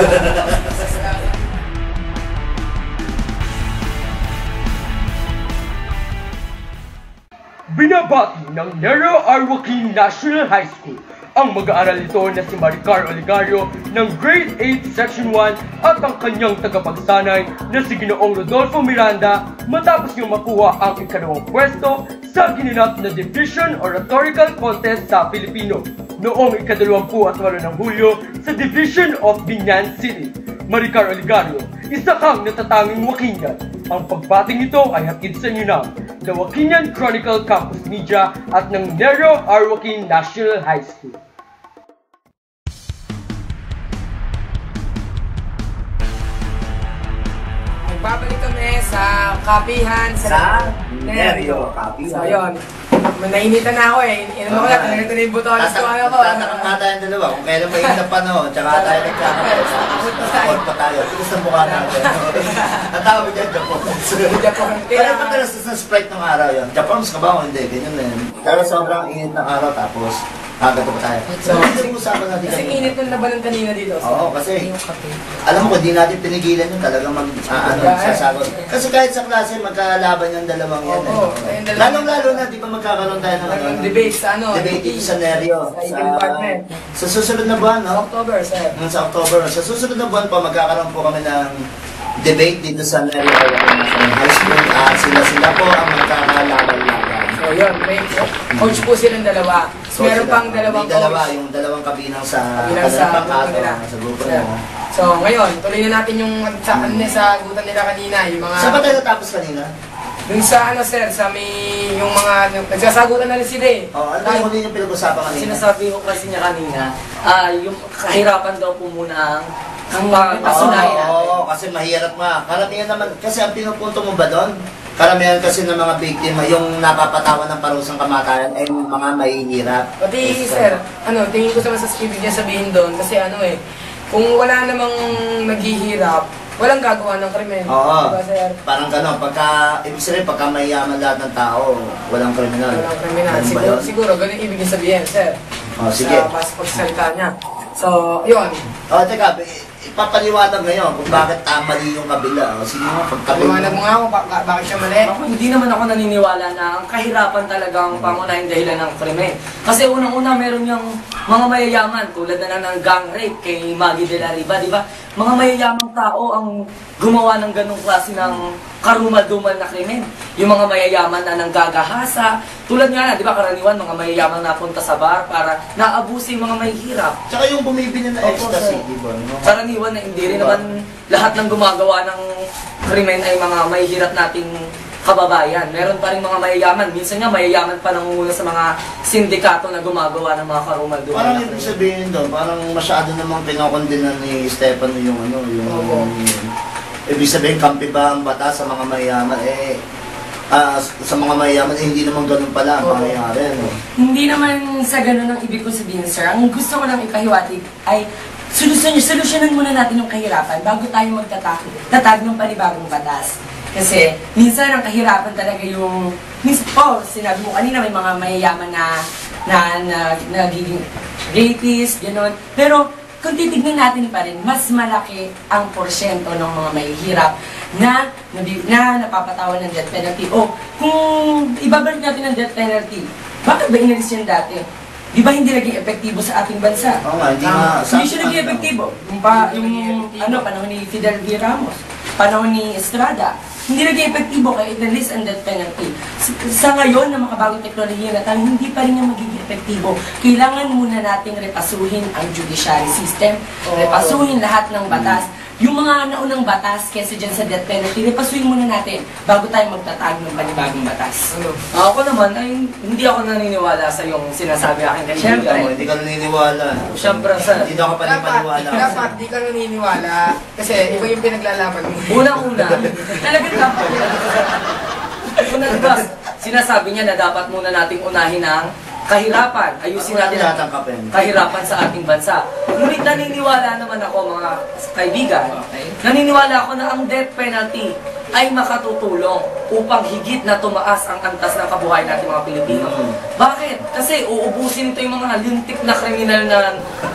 Binabati ng Nero Arwaki National High School ang mag-aaral nito na si Maricar Oligario ng Grade eight Section one at ang kanyang tagapagsanay na si Ginoong Rodolfo Miranda matapos niyang makuha ang ikalawang pwesto sa ginanap na Division or Rhetorical Contest sa Pilipino noong ikadalawampu at walo ng Hulyo sa Division of Binyan City. Maricar Oligario, isa kang natatanging Wakinian. Ang pagbating ito ay hatid sa inyo ng The Wakinian Chronicle Campus Media at ng Nero Arwaki National High School. Magbabalik kami sa kapihan Sa Neryo, Kapihan. So, yun. Nainitan na ako eh. Inom ko na, talaga na yung butones ko. Ano ko? Tatakang nga tayong dalawa kung kailan ba yung panahon, tsaka tayo nagkakaroon. Support pa tayo. Tigas na mukha natin. Ang tawag dyan, Japons. Japon. Kaya madalas sa Sprite ng araw yun. Japons ka ba o hindi? Ganyan na yun. Pero sobrang init ng araw tapos agato pa tayo. So, hindi usapan natin Kasi kanina. init ng labanan kanina dito. Oo, kasi alam mo kung di natin pinigilan yun talagang mag, ah, ano, sasagot. Kasi kahit sa klase, magkalaban yung dalawang yan. Oo, eh. ayun, dalawang- Lalong-lalo na, di ba magkakaroon tayo ng ano, Ng debate sa ano? debate dito sa Neryo. Sa I T department. Sa susunod na buwan, no? October, sir. Nung sa October, sa susunod na buwan po, magkakaroon po kami ng debate dito sa Neryo National High School. At sila-sila po ang magkakalaban-laban. So, yun. May coach po silang dalawa. So, Meron sila- pang dalawang may dalawa, coach. yung dalawang kabinang sa Bilang sa kanilang grupo nila. pangkato, sa grupo Sir. nila. So, ngayon, tuloy na natin yung sa, ano, sa gutan nila kanina. Yung mga... Saan ba tayo natapos kanina? Dun sa ano, sir, sa may... Yung mga... Nagsasagutan na rin sila eh. Oh, ano ba yung huli yung pinag-usapan kanina? Sinasabi ko kasi niya kanina, ah yung kahirapan daw po muna ang ang Oo, pasunayan natin. oo, kasi mahirap nga. Karamihan naman, kasi ang pinupunto mo ba doon? karamihan kasi ng mga biktima, yung napapatawan ng parusang kamatayan ay mga mahihirap. Pati sir, ano, tingin ko sa mas ibig niya sabihin doon kasi ano eh, kung wala namang naghihirap, walang gagawa ng krimen. Oo. Diba sir? Parang gano'n, pagka, ibig sabihin, pagka mayaman lahat ng tao, walang kriminal. Walang kriminal. Ganun ba Siguro, yun? siguro, ganun ibig niya sabihin, sir. Oh, sige. Sa pas pagsalita niya. So, yun. O, teka, i- ipapaliwanag ngayon kung bakit tamali yung kabila. O, sige nga, Paliwanag mo nga ako, ba ba- bakit siya mali? Ako, hindi naman ako naniniwala na ang kahirapan talaga ang pangunahing dahilan ng krimen. Kasi unang-una meron yung mga mayayaman tulad na lang ng gang rape kay Maggie de la Riva, di ba? Mga mayayamang tao ang gumawa ng ganong klase ng karumal-dumal na krimen. Yung mga mayayaman na nanggagahasa, tulad nga na, di ba karaniwan, mga mayayaman napunta sa bar para naabusi yung mga mahihirap. Tsaka yung bumibili na Opo, ecstasy, sir. di ba? No? Karaniwan na hindi rin naman lahat ng gumagawa ng krimen ay mga mahihirap nating kababayan. Meron pa rin mga mayayaman. Minsan nga mayayaman pa nangunguna sa mga sindikato na gumagawa ng mga karumal-dumal Parang na ibig krimen. sabihin doon, parang masyado namang kinokondena ni Stefano yung ano, yung... Oo. yung ibig sabihin, kampi ba ang batas sa mga mayaman? Eh, ah, sa mga mayaman, eh, hindi naman ganun pala ang Oo. pangyayari. No? Hindi naman sa ganun ang ibig ko sabihin, sir. Ang gusto ko lang ipahiwatig ay solusyon, solusyonan muna natin yung kahirapan bago tayo magtatag tatag ng panibagong batas. Kasi minsan ang kahirapan talaga yung, minsan, oh, sinabi mo kanina may mga mayayaman na na, na, nagiging rapist, gano'n. Pero kung titignan natin pa rin, mas malaki ang porsyento ng mga mahihirap na, na, na napapatawan ng death penalty. O kung ibabalik natin ang death penalty, bakit ba inalis yan dati? Di ba hindi naging epektibo sa ating bansa? Oo nga, hindi nga... Hindi siya naging epektibo. Yung, pa, yung ano, panahon ni Fidel V. Ramos, panahon ni Estrada, hindi naging epektibo kaya inalis ang death penalty. Sa, sa ngayon na makabagong teknolohiya na tayo, hindi pa rin yung magiging epektibo. Kailangan muna nating repasuhin ang judiciary system, Oo. repasuhin lahat ng batas. Yung mga naunang batas kesa dyan sa death penalty, repasuhin muna natin bago tayo magtatag ng panibagong batas. Ano? Ako naman, ay hindi ako naniniwala sa yung sinasabi akin. Kaya Hindi ka, syempre, hindi ka naniniwala. syempre sa Hindi daw ka Dapat, panipaniwala. dapat, di ka naniniwala. Kasi iba yung pinaglalaban mo. unang-una, talagang dapat una, diba, sinasabi niya na dapat muna nating unahin ang kahirapan. Ayusin Ako natin na ang tatangkapin. kahirapan sa ating bansa. Ngunit naniniwala naman ako, mga kaibigan, naniniwala ako na ang death penalty ay makatutulong upang higit na tumaas ang antas ng kabuhayan natin mga Pilipino. Mm. Bakit? Kasi uubusin ito yung mga lintik na kriminal na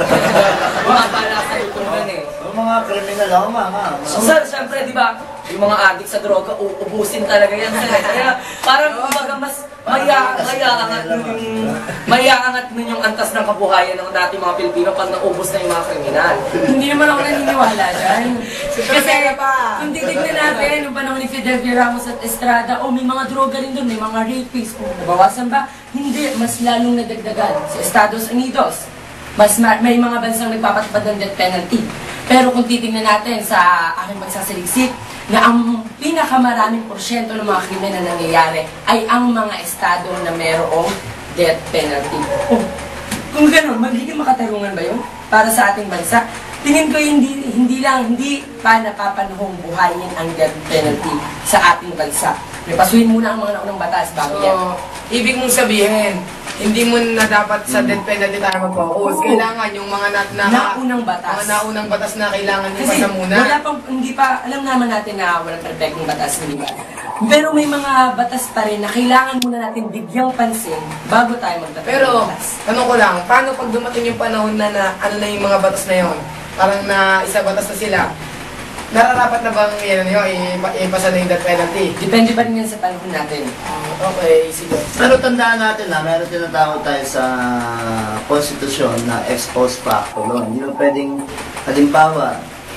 bumabala sa lipunan eh. Yung mga kriminal, ako nga nga. So, sir, syempre, di ba, yung mga addict sa droga, uubusin talaga yan, sir. Kaya, parang, kumbaga, mas maya, mayaangat nun yung, mayaangat nun yung antas ng kabuhayan ng dati mga Pilipino pag naubos na yung mga kriminal. Hindi naman ako naniniwala dyan. Kasi, kung titignan natin, yung panahon ni Fidel V. Ramos at Estrada, oh, may mga droga rin doon, may mga rapists, kung nabawasan ba? Hindi, mas lalong nadagdagan. Sa Estados Unidos, mas ma- may mga bansang nagpapatupad ng death penalty. Pero kung titingnan natin sa aking pagsasaliksik, na ang pinakamaraming porsyento ng mga krimen na nangyayari ay ang mga estado na mayroong death penalty. Oh, kung gano'n, magiging makatarungan ba yun para sa ating bansa? Tingin ko hindi, hindi lang, hindi pa napapanahong buhayin ang death penalty sa ating bansa. Repasuhin muna ang mga naunang batas bago yan. So, ibig mong sabihin, hindi mo na dapat sa death penalty tayo mag-focus. Oo. Kailangan yung mga nat na, Naunang batas. mga naunang batas na kailangan nyo Kasi pa muna. wala pang, hindi pa, alam naman natin na walang perfectong batas, hindi ba? Pero may mga batas pa rin na kailangan muna natin bigyang pansin bago tayo magtatapos Pero, ng batas. tanong ko lang, paano pag dumating yung panahon na, na ano na yung mga batas na yon? Parang na isa batas na sila. Nararapat na bang yan, ano yun, ipa- ipasa na yung death penalty? Depende pa rin yan sa panahon natin. Ah, okay, sige. Pero tandaan natin na meron tinatawag tayo sa konstitusyon na ex post facto law. Hindi mo pwedeng, halimbawa,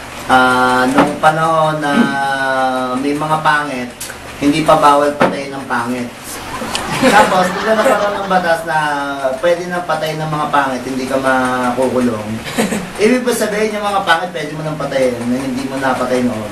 ah nung panahon na may mga pangit, hindi pa bawal patayin ng pangit. Tapos, bigla nagkaroon ng batas na pwede nang patayin ng mga pangit, hindi ka makukulong. Ibig ba sabihin yung mga pangit, pwede mo nang patayin na hindi mo napatay noon?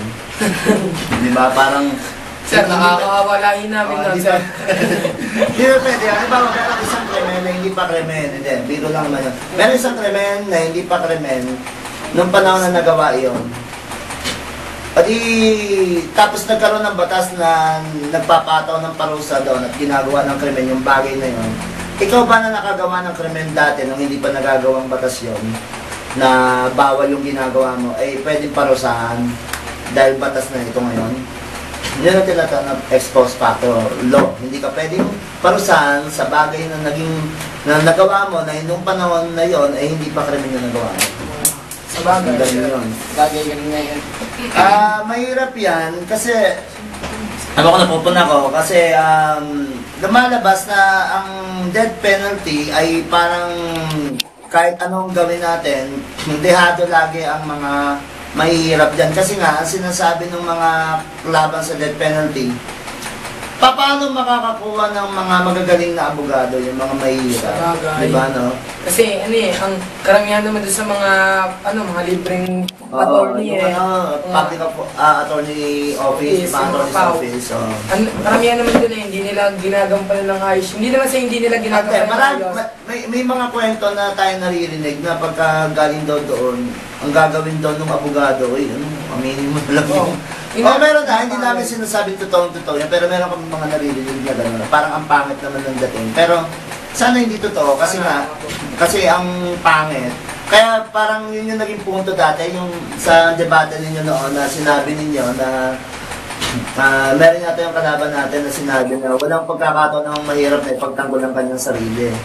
Di ba? Parang... Sir, nakakawawa lahi namin Oh, na, di sir. ba? Di ba pwede? Halimbawa, meron isang krimen na hindi pa krimen. Hindi, biro lang naman yun. Meron isang krimen na hindi pa krimen. Nung panahon na nagawa yun, Adi, tapos nagkaroon ng batas na nagpapataw ng parusa doon at ginagawa ng krimen yung bagay na yun. Ikaw ba na nakagawa ng krimen dati nung hindi pa nagagawang batas yun, na bawal yung ginagawa mo, ay pwedeng parusahan dahil batas na ito ngayon? Yun ang tinatawag na ex post facto law. Hindi ka pwedeng parusahan sa bagay na naging na nagawa mo na nung panahon na yon ay hindi pa krimen na nagawa mo. Sa bagay, Ganun yun. bagay ganun ngayon. Ah, mahirap yan kasi ako ko napupuna ko kasi um, lumalabas na ang death penalty ay parang kahit anong gawin natin, dehado lagi ang mga mahihirap dyan. Kasi nga, ang sinasabi ng mga laban sa death penalty, paano makakakuha ng mga magagaling na abogado, yung mga mahihirap? Sabagay. Diba, no? Kasi ano eh, ang karamihan naman doon sa mga ano mga libreng Oo, attorney yung eh. ano, public of- ah, attorney office, Office, mga yung attorney's mga pao. office. Oh. Ang karamihan naman doon eh, hindi nila ginagampanan ng ayos. Hindi naman sa hindi nila Okay, ginagampanan ng marami, ayos. ma- may, may mga kwento na tayo naririnig na pagka galing daw doon, ang gagawin daw ng abogado, ay ano, aminin mo na lang Oo. yun. Oh, meron na, hindi namin sinasabing totoong-totoo yan, pero meron kami mga naririnig na gano'n, parang ang pangit naman ng dating. Pero sana hindi totoo, kasi nga, kasi ang pangit. Kaya parang yun yung naging punto dati, yung sa debate ninyo noon na sinabi ninyo na uh, meron yata yung kalaban natin na sinabi na walang pagkakataon ng mahirap na ipagtanggol ang kanyang sarili.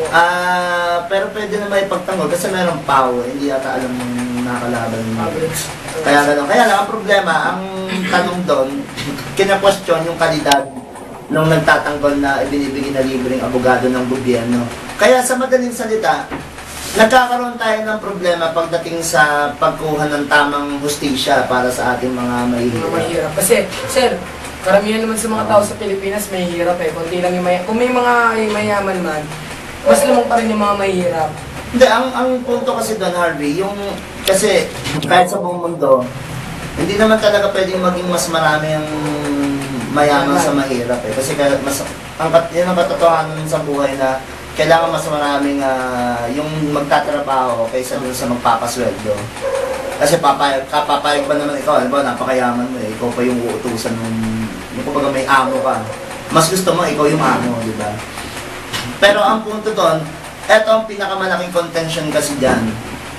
Ah, pero pwede na may ipagtanggol kasi meron pao, hindi yata alam ng nakalaban ninyo. Kaya gano'n. Kaya lang, ang problema, ang tanong doon, kina-question yung kalidad nung nagtatanggol na ibinibigay na libreng abogado ng gobyerno. Kaya sa madaling salita, nagkakaroon tayo ng problema pagdating sa pagkuha ng tamang hustisya para sa ating mga Mga mahihirap. mahirap. Kasi, sir, karamihan naman sa mga tao sa Pilipinas may hirap eh. Kunti lang yung may, kung may mga mayaman man, mas lamang pa rin yung mga mahirap. Hindi, ang ang punto kasi doon, Harvey, yung, kasi kahit sa buong mundo, hindi naman talaga pwedeng maging mas marami ang mayaman sa mahirap eh. Kasi kaya mas, ang, kat- yun ang katotohanan sa buhay na kailangan mas maraming ah, yung magtatrabaho kaysa dun sa magpapasweldo. Kasi papayag, kapapayag ba naman ikaw, alam ba, napakayaman mo eh, ikaw pa yung uutusan ng, yung kumbaga may amo ka. Mas gusto mo, ikaw yung amo, di ba? Pero ang punto doon, eto ang pinakamalaking contention kasi dyan.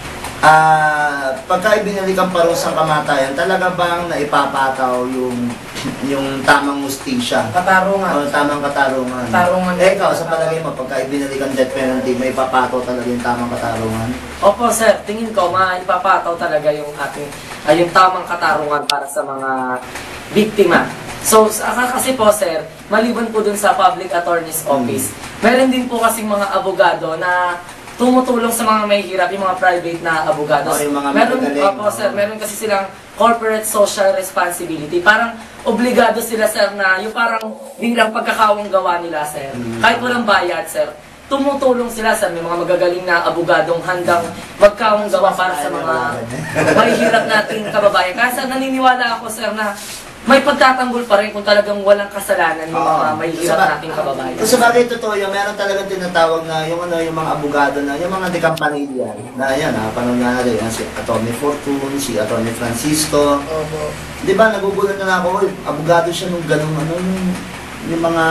Ah, pagka ibinalik ang parusang kamatayan, talaga bang naipapataw yung yung tamang hustisya? Katarungan. O tamang katarungan? Katarungan. Eh, ikaw, sa palagay mo, pagka ibinalik ang death penalty, may papataw talaga yung tamang katarungan? Opo sir, tingin ko maipapataw talaga yung ating ay yung tamang katarungan para sa mga biktima. So sa- kasi po sir, maliban po dun sa Public Attorney's Office, meron din po kasing mga abogado na tumutulong sa mga mahihirap, yung mga private na abogado. Oh, yung mga meron, magagaling, opo sir, meron kasi silang corporate social responsibility. Parang obligado sila sir na yung parang bilang pagkakawang gawa nila sir. Kahit walang bayad sir, tumutulong sila sa may mga magagaling na abogadong handang magkawang gawa para sa mga mahihirap nating kababayan. Kasi naniniwala ako sir na may pagtatanggol pa rin kung talagang walang kasalanan yung mga mahihirap nating kababayan. Kasi bagay totoo yun, meron talagang tinatawag na yung ano yung mga abogado na, yung mga dekampanilya na yan, ha, paano nga natin, yan, si Atty. Fortune, si Atty. Francisco. Opo. Di ba, nagugulat na ako, uy, abogado siya nung ganun, ano, yung, yung mga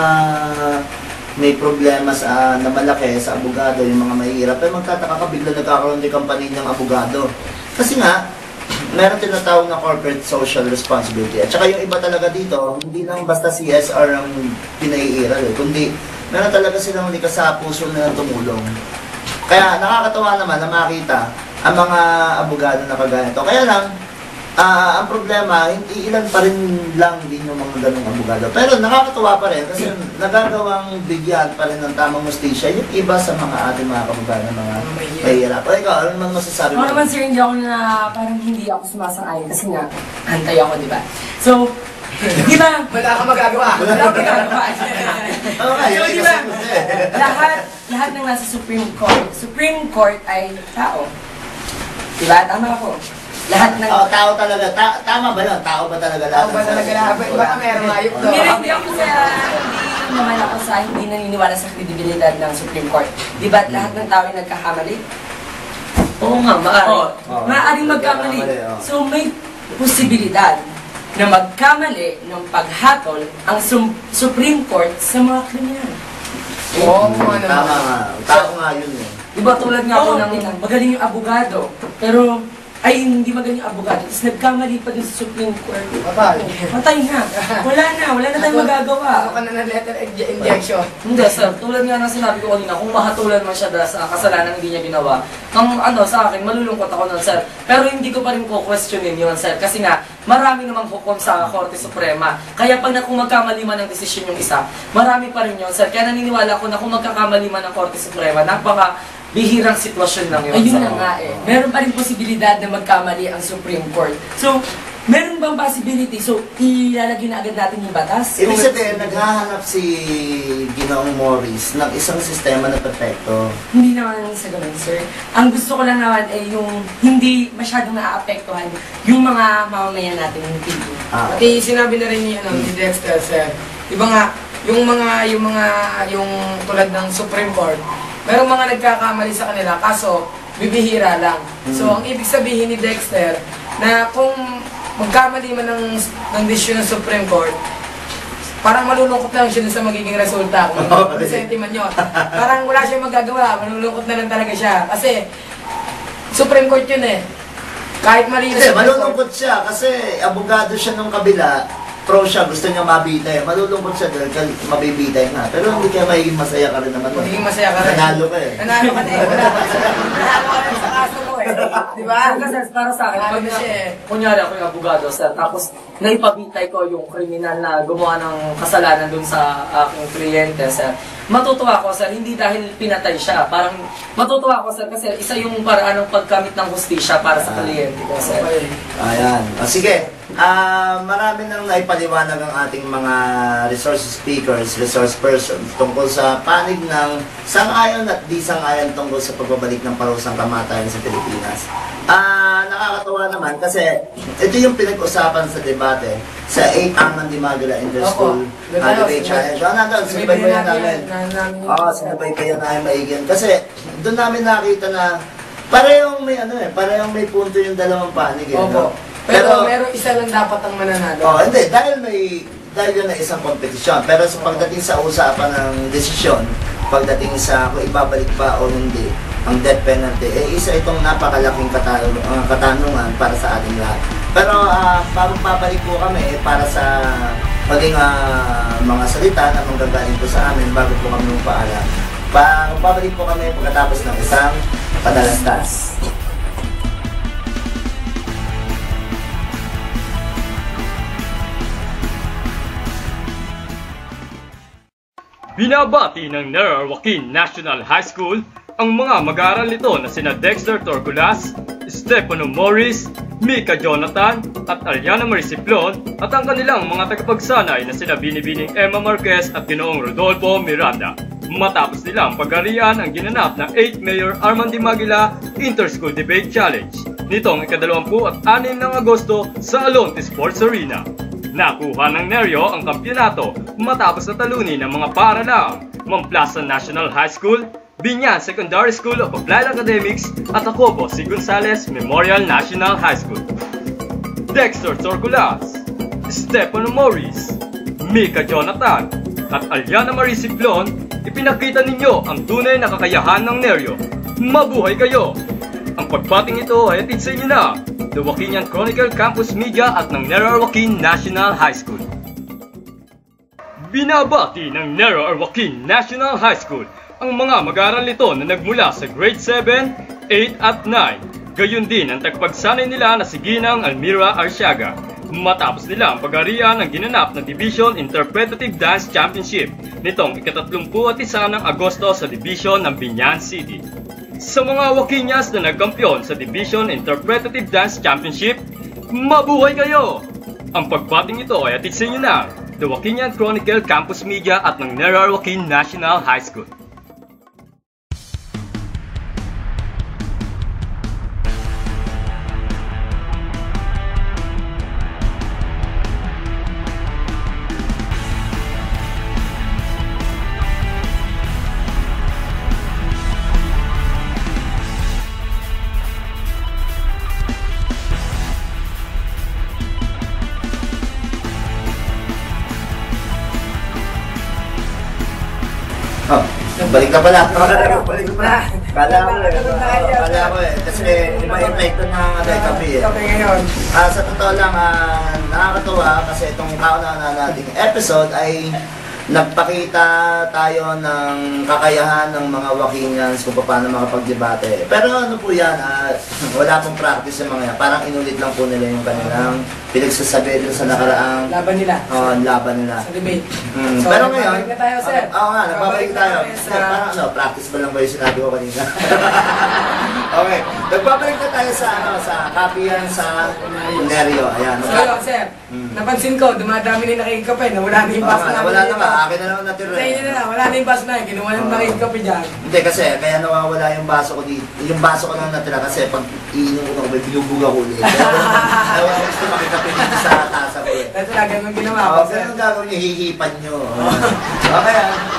may problema sa na malaki sa abogado, yung mga mahihirap, pero magtataka ka bigla nagkakaroon din company ng abogado. Kasi nga, meron tinatawag na corporate social responsibility. At saka yung iba talaga dito, hindi lang basta C S R ang pinaiiral eh, kundi meron talaga silang likas sa puso na tumulong. Kaya nakakatawa naman na makita ang mga abogado na kagaya ito. Kaya lang, ah, ang problema, hindi ilan pa rin lang din yung mga ganung abogado. Pero nakakatuwa pa rin kasi nagagawang bigyan pa rin ng tamang hustisya yung iba sa mga ating mga kababayan, mga mahirap. O ikaw, ano naman masasabi mo? Ako naman sir, hindi ako na, parang hindi ako sumasang-ayon kasi nga, hantay ako, di ba? So, di ba? Wala ka magagawa. Wala akong ginagawa. Oo nga, yun So, di yung ba? kasagot eh. Lahat, lahat ng nasa Supreme Court, Supreme Court ay tao. Di ba? Tama ako. Lahat ng... Oo, tao talaga. Ta- tama ba yun? Tao ba talaga lahat? Ako ba talaga lahat? Baka meron ayop to. Hindi, hindi ako sa... Hindi naman ako sa hindi naniniwala sa credibilidad ng Supreme Court. Di ba lahat ng tao ay nagkakamali? Oo nga, maaari. Oo. Maaaring Nagkakamali, magkamali. oo. So may posibilidad na magkamali ng paghatol ang Sum- Supreme Court sa mga kriminal. Oo, ano Tama naman. nga. Tama nga yun eh. Diba tulad nga po Oo. ng magaling yung abogado, pero ay hindi magaling yung abogado, tapos nagkamali pa din sa Supreme Court. Patay. Patay na. Wala na, wala na tayong magagawa. Ano ka na ng letter inje- injection? Hindi, sir. Tulad nga ng sinabi ko kanina, kung mahatulan man siya dahil sa kasalanan hindi niya ginawa, ang ano, sa akin, malulungkot ako nun, sir. Pero hindi ko pa rin po questionin yun, sir. Kasi nga, marami namang hukom sa Korte Suprema. Kaya pag na kung magkamali man ng desisyon yung isa, marami pa rin yun, sir. Kaya naniniwala ko na kung magkakamali man ng Korte Suprema, napaka bihirang sitwasyon lang yun. Ayun na nga eh. Meron pa rin posibilidad na magkamali ang Supreme Court. So, meron bang possibility? So, ilalagay na agad natin yung batas? Ibig Kung- sabihin, naghahanap si Ginoong Morris ng isang sistema na perfecto. Hindi naman sa ganun, sir. Ang gusto ko lang naman ay yung hindi masyadong naaapektuhan yung mga mamamayan natin ng P D. Ah, Pati sinabi na rin ni, ano, ni Dexter, sir. Diba nga, yung mga, yung mga, yung tulad ng Supreme Court, merong mga nagkakamali sa kanila, kaso bibihira lang. So, ang ibig sabihin ni Dexter, na kung magkamali man ng, ng desisyon ng Supreme Court, parang malulungkot na lang siya dun sa magiging resulta kung ano ang sentiment nyo. Parang wala siyang magagawa, malulungkot na lang talaga siya. Kasi, Supreme Court yun eh. Kahit mali na Kasi Supreme Court. malulungkot siya kasi abogado siya nung kabila, pro siya, gusto niya mabitay. Malulungkot siya dahil kal- mabibitay nga. Pero hindi kaya magiging masaya ka rin naman. eh. Magiging masaya ka rin. Nanalo ka eh. Nanalo ka na eh. Wala ka. Nanalo ka rin sa kaso mo eh. Di ba? Kasi para sa akin, Nanalo pag na siya eh. kunyari ako yung abogado, sir, tapos naipabitay ko yung kriminal na gumawa ng kasalanan dun sa aking kliyente, sir. Matutuwa ako, sir, hindi dahil pinatay siya. Parang matutuwa ako, sir, kasi isa yung paraan ng pagkamit ng hustisya para sa kliyente ko, sir. Okay. Ayan. O sige, ah marami nang naipaliwanag ang ating mga resource speakers, resource persons tungkol sa panig ng sang-ayon at di sang-ayon tungkol sa pagbabalik ng parusang kamatayan sa Pilipinas. Ah, nakakatawa naman kasi ito yung pinag-usapan sa debate sa eighth Armand Di Magala Interschool Opo. uh, Debate Challenge. Ano nandun? Sinubaybayan namin. Oo, sinubaybayan namin maigyan. Kasi doon namin nakita na parehong may ano eh, parehong may punto yung dalawang panig eh. Opo. no? Pero, meron isa lang dapat ang mananalo. Oh, hindi. Dahil may, dahil yun na isang kompetisyon. Pero sa pagdating sa usapan ng desisyon, pagdating sa kung ibabalik ba o hindi, ang death penalty, eh isa itong napakalaking katanung, uh, katanungan para sa ating lahat. Pero uh, bago babalik po kami, eh, para sa maging uh, mga salita na manggagaling po sa amin bago po kami magpaalam. Pa, babalik po kami pagkatapos ng isang padalastas. Binabati ng Nera Joaquin National High School ang mga mag-aaral nito na sina Dexter Torculas, Stefano Morris, Mika Jonathan at Aliana Mariciplon at ang kanilang mga tagapagsanay na sina Binibining Emma Marquez at Ginoong Rodolfo Miranda. Matapos nilang pag-arian ang ginanap ng eighth Mayor Armand Di Magila Inter-School Debate Challenge nitong ikadalawampu at anim ng Agosto sa Alonte Sports Arena. Nakuha ng Neryo ang kampyonato matapos na talunin ng mga paaralang Mamplasan National High School, Binyan Secondary School of Applied Academics at Acobo C. Gonzales Memorial National High School. Dexter Torculas, Stefano Morris, Mika Jonathan at Aliana Mariciplon, ipinakita ninyo ang tunay na kakayahan ng Neryo. Mabuhay kayo! Ang pagbating ito ay atid sa inyo na The Joaquinian Chronicle Campus Media at ng Nera Joaquin National High School. Binabati ng Nera Joaquin National High School ang mga mag-aaral nito na nagmula sa grade seven, eight at nine. Gayon din ang tagapagsanay nila na si Ginang Almira Arsiaga. Matapos nila ang pag-arian ng ginanap na Division Interpretative Dance Championship nitong ikatatlumpu at isa ng Agosto sa Division ng Binyan City. Sa mga Joaquinians na nagkampiyon sa Division Interpretative Dance Championship, mabuhay kayo! Ang pagbating ito ay atid sa inyo ng The Joaquinian Chronicle Campus Media at ng Nera Joaquin National High School. Oh, balik na pala. Balik na. Kala ko eh. Nakatulog na kayo. Kala ko eh. Kasi iba epekto ng ano, eh, kape eh. Kape ngayon. Ah, sa totoo lang, ah, nakakatuwa kasi itong kauna na nating episode ay nagpakita tayo ng kakayahan ng mga Wakinians kung paano makapagdebate. Pero ano po yan, ah, wala pong practice yung mga yan. Parang inulit lang po nila yung kanilang pinagsasabi dun sa nakaraang Laban nila. oh, laban nila. Sa debate. Mm, So, pero ngayon, nagbabalik na tayo, sir. Oo oh, nga, nagbabalik tayo. Nagbabalik Kasi tayo sa- parang ano, practice ba lang ba yung sinabi ko kanina? Okay, nagbabalik na tayo sa ano, sa kapiyan sa Neryo. Ayan. So yun, sir, Hmm. napansin ko, dumadami na yung nakikikape na wala na yung bus Oo nga, namin wala dito. na nga, akin na lang natira. Sa inyo na lang, wala na yung bus na yun. Ginawa yung Oo. nakikikape dyan. Hindi kasi, kaya nawawala yung baso ko dito. Yung baso ko lang natira kasi pag iinom ko na binubuga ko ulit. Kaya wala gusto makikape dito sa tasa ko eh. Kasi na, ganun ginawa Oo, ko, sir. ganun gagawin niyo, hihipan niyo. Okay,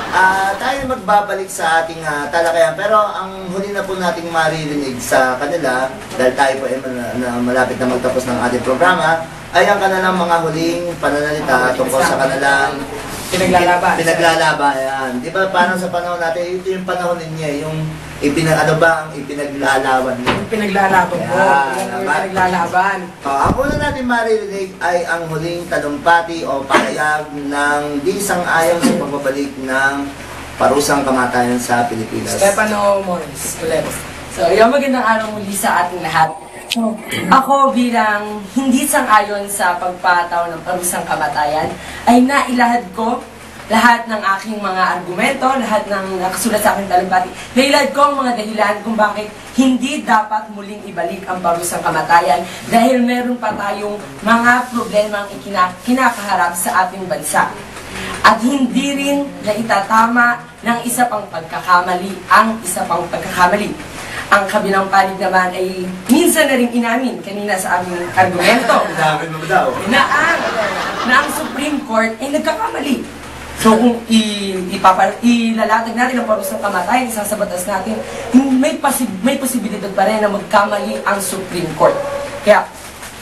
ah tayo magbabalik sa ating ah, talakayan. Pero ang huli na po nating maririnig sa kanila, dahil tayo po ay mal- na malapit na magtapos ng ating programa, ay ang kanilang mga huling pananalita tungkol sa kanilang Pinaglalaban. Pinaglalaban, yan. Di ba parang sa panahon natin, ito yung panahon ninyo, yung ipinag, ano ba ang ipinaglalaban mo? Yung pinaglalaban ko. Yeah, Yan ang tama. pinaglalaban. Uh, ang una natin maririnig ay ang huling talumpati o pahayag ng di sang-ayon sa pagbabalik ng parusang kamatayan sa Pilipinas. Stefano Morris, ulit. So, yung magandang araw muli sa ating lahat. So, ako bilang hindi sang-ayon sa pagpataw ng parusang kamatayan, ay nailahad ko lahat ng aking mga argumento, lahat ng nakasulat sa aking talumpati. Nailahad ko ang mga dahilan kung bakit hindi dapat muling ibalik ang parusang kamatayan dahil meron pa tayong mga problemang ikina- kinakaharap sa ating bansa. At hindi rin na itatama ng isa pang pagkakamali ang isa pang pagkakamali. Ang kabilang panig naman ay minsan na rin inamin kanina sa aming argumento Dami mo daw. na ang, na ang Supreme Court ay nagkakamali. So kung i- ipapar- ilalatag natin ang parusang kamatayan, isang sa batas natin, may, pasib- may posibilidad pa rin na magkamali ang Supreme Court. Kaya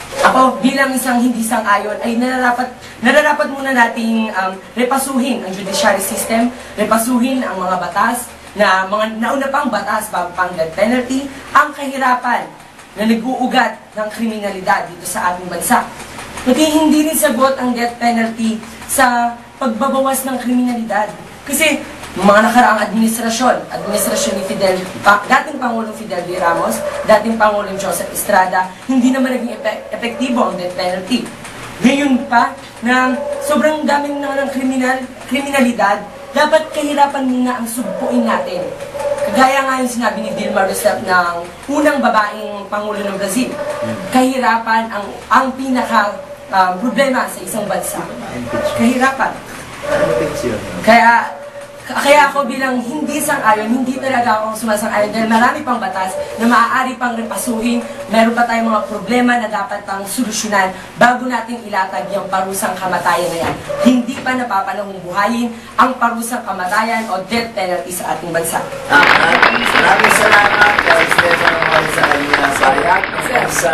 ako bilang isang hindi sang-ayon ay nararapat, nararapat muna nating um, repasuhin ang judiciary system, repasuhin ang mga batas, na mga nauna pang batas bago pang death penalty, ang kahirapan na nag-uugat ng kriminalidad dito sa ating bansa. Pati hindi rin sagot ang death penalty sa pagbabawas ng kriminalidad. Kasi mga nakaraang administrasyon, administrasyon ni Fidel, pa, dating Pangulong Fidel V. Ramos, dating Pangulong Joseph Estrada, hindi naman naging epe- epektibo ang death penalty. Ngayon pa, na sobrang daming na ng kriminal, kriminalidad, dapat kahirapan muna ang sugpuin natin. Kagaya nga yung sinabi ni Dilma Rousseff ng unang babaeng Pangulo ng Brazil. Kahirapan ang ang pinaka um, problema sa isang bansa. Kahirapan. Impeach yun. Kaya kaya ako bilang hindi sang-ayon, hindi talaga ako sumasang-ayon dahil marami pang batas na maaari pang repasuhin, meron pa tayong mga problema na dapat pang solusyonan bago natin ilatag yung parusang kamatayan na yan. Hindi pa napapanahong buhayin ang parusang kamatayan o death penalty sa ating bansa. Ah, maraming maraming salamat kay Stefano Morris sa kanyang sayang sa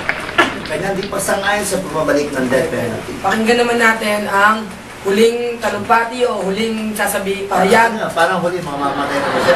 kanyang di pagsang-ayon sa pumabalik ng death penalty. Pakinggan naman natin ang huling talumpati o huling sasabi pahayag. Ano, parang huli, mamamatay na siya.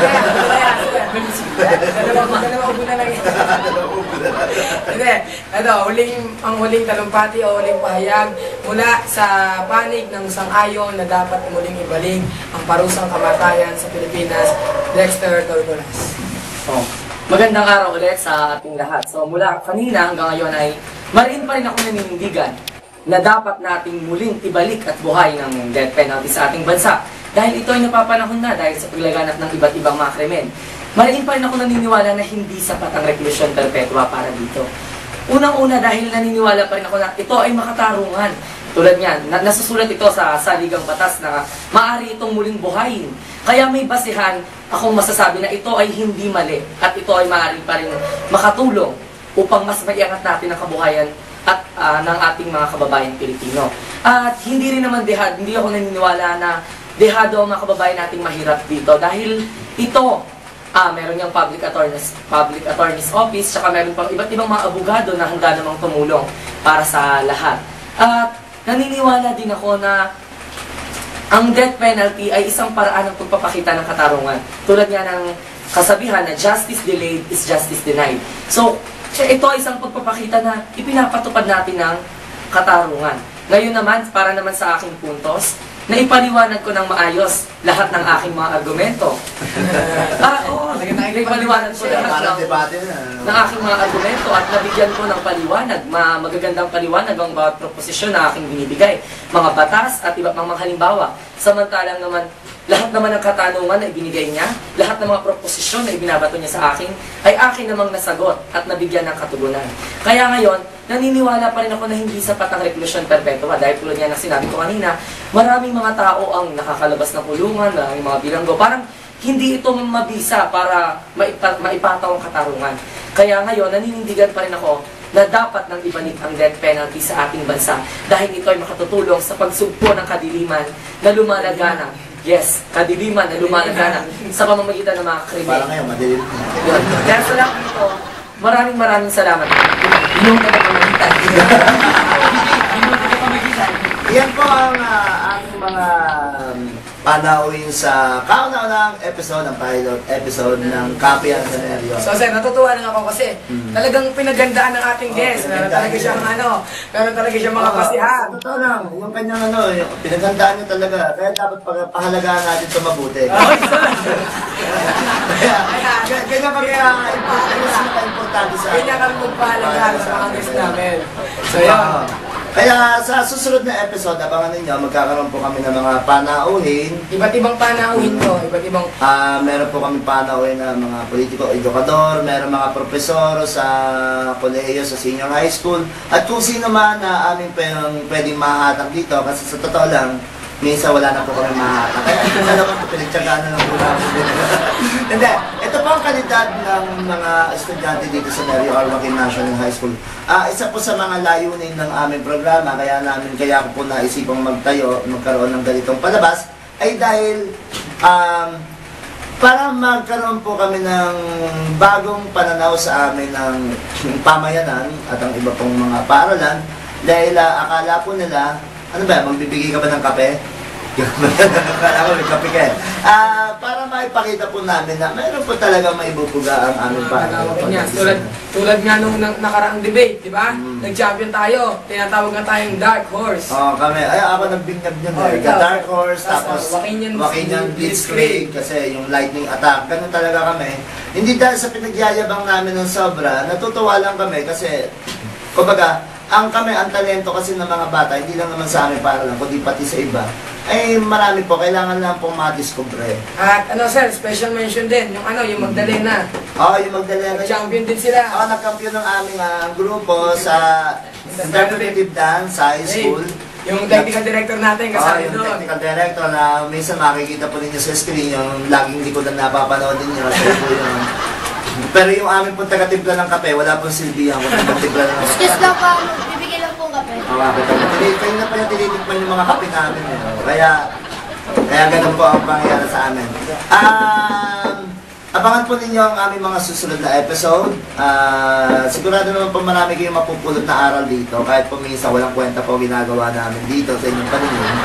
Dalawa dalawa ubo na lang yun. Hindi. Ito, huling, ang huling talumpati o huling pahayag mula sa panig ng sang-ayon na dapat muling ibalik ang parusang kamatayan sa Pilipinas, Dexter Torgolas. Oh. Magandang araw ulit sa ating lahat. So mula kanina hanggang ngayon ay marin pa rin ako naninindigan na dapat nating muling ibalik at buhay ng death penalty sa ating bansa. Dahil ito ay napapanahon na dahil sa paglaganap ng iba't ibang mga krimen. Marin pa rin ako naniniwala na hindi sapat ang reclusion perpetua para dito. Unang-una dahil naniniwala pa rin ako na ito ay makatarungan. Tulad niyan, na nasusulat ito sa saligang batas na maaari itong muling buhayin. Kaya may basihan akong masasabi na ito ay hindi mali at ito ay maaari pa rin makatulong upang mas maiangat natin ang kabuhayan at uh, ng ating mga kababayan Pilipino. At hindi rin naman dehad, hindi ako naniniwala na dehado ang mga kababayan nating mahirap dito dahil ito, ah, meron yung public attorney's, public attorney's office, saka meron pang iba't ibang mga abogado na handa namang tumulong para sa lahat. At naniniwala din ako na ang death penalty ay isang paraan ng pagpapakita ng katarungan. Tulad nga ng kasabihan na justice delayed is justice denied. So, ito ay isang pagpapakita na ipinapatupad natin ng katarungan. Ngayon naman, para naman sa aking puntos, na ipaliwanag ko ng maayos lahat ng aking mga argumento. Ah, oo, naipaliwanag ko lahat Parang ng, debate na. ng aking mga argumento at nabigyan ko ng paliwanag, ma magagandang paliwanag ang bawat proposisyon na aking binibigay, mga batas at iba pang mga halimbawa. Samantalang naman, lahat naman ng katanungan na ibinigay niya, lahat ng mga proposisyon na ibinabato niya sa akin, ay akin namang nasagot at nabigyan ng katugunan. Kaya ngayon, naniniwala pa rin ako na hindi sapat ang revolusyon perpetua dahil tulad niya na sinabi ko kanina, maraming mga tao ang nakakalabas ng kulungan, maraming mga bilanggo, parang hindi ito mabisa para maipa maipataw ang katarungan. Kaya ngayon, naninindigan pa rin ako na dapat nang ibalik ang death penalty sa ating bansa dahil ito ay makatutulong sa pagsugpo ng kadiliman na lumalagana. Yes, kadiliman na lumalagana sa pamamagitan ng mga krimen. Parang ngayon, madilim. Yun. Kaya sa lahat nito, maraming maraming salamat. Yung tagapamagitan. Yung tagapamagitan. Yan po ang uh, aking mga um, panauhin sa kauna-unang episode ng pilot episode ng Kapihan sa Neryo. So sir, natutuwa lang ako kasi Mm. talagang pinagandaan ng ating Oh, guest. Meron pinagandaan talaga siyang niya. ano, meron talaga siyang mga Oo, pasihan. sa totoo lang, yung kanyang ano, yung pinagandaan niya talaga. Kaya dapat pag- pahalagaan natin ito mabuti. Kaya, kaya- ganyan kami ka-importante sa Kanya kami magpahalagaan sa mga guest namin. So yun. Oo. Kaya sa susunod na episode, abangan ninyo, magkakaroon po kami ng mga panauhin. Iba't ibang panauhin ko, iba't ibang Ah, meron po kami panauhin na mga politiko, edukador, meron mga profesor sa kolehiyo, sa senior high school, at kung sino man na aming pwedeng, pwedeng mahatag dito, kasi sa totoo lang, minsan wala na po kami mahatag. Kaya ito na naman po, pinagtsagaan na lang po namin. Hindi, ito po ang kalidad ng mga estudyante dito sa Mary R. Joaquin National High School. Ah, isa po sa mga layunin ng aming programa, kaya namin, kaya ko po naisipang magtayo, magkaroon ng ganitong palabas, ay dahil um, para magkaroon po kami ng bagong pananaw sa amin ng pamayanan at ang iba pong mga paaralan, dahil uh, akala po nila, ano ba, magbibigay ka ba ng kape? Akala ko may kape ka eh. Ah, para maipakita po namin na mayroon po talaga maibubuga ang aming panawag niya. paaralan. Tulad, tulad nga nung na- nakaraang debate, di ba? Mm. Nag-champion tayo, tinatawag nga tayong Dark Horse. Oo, kami. Ay, ako nagbinyag niyan Oh, eh. ikaw. The Dark Horse, Tapos, tapos Wakinian Wakinian Blitzkrieg. Blitzkrieg, kasi yung lightning attack. Ganun talaga kami. Hindi dahil sa pinagyayabang namin ng sobra, natutuwa lang kami kasi, kumbaga, ang kami, ang talento kasi ng mga bata, hindi lang naman sa amin para lang, kundi pati sa iba, ay marami po, kailangan lang pong madiscover. At ano sir, special mention din, yung ano, yung Magdalena. Oo, yung Magdalena. Champion din sila. Oo, nagkampiyon ng aming ah, grupo sa interpretive dance sa high school. Yung technical director natin, Oo, kasama yung doon. technical director na minsan makikita po ninyo sa screen, yung laging likod na napapanood ninyo. So, po yun. Pero yung aming pong taga-timpla ng kape, wala pong silbihan kung taga-timpla ng Excuse lang po, ano, bibigyan lang po kape. Oo, kape. Kayo kayo na pala tinitikman yung mga kape namin. Eh. Kaya, kaya ganun po ang pangyayari sa amin. Um, abangan po ninyo ang aming mga susunod na episode. Ah, sigurado naman po marami kayong mapupulot na aral dito. Kahit po minsan walang kwenta po ginagawa namin dito sa inyong paningin.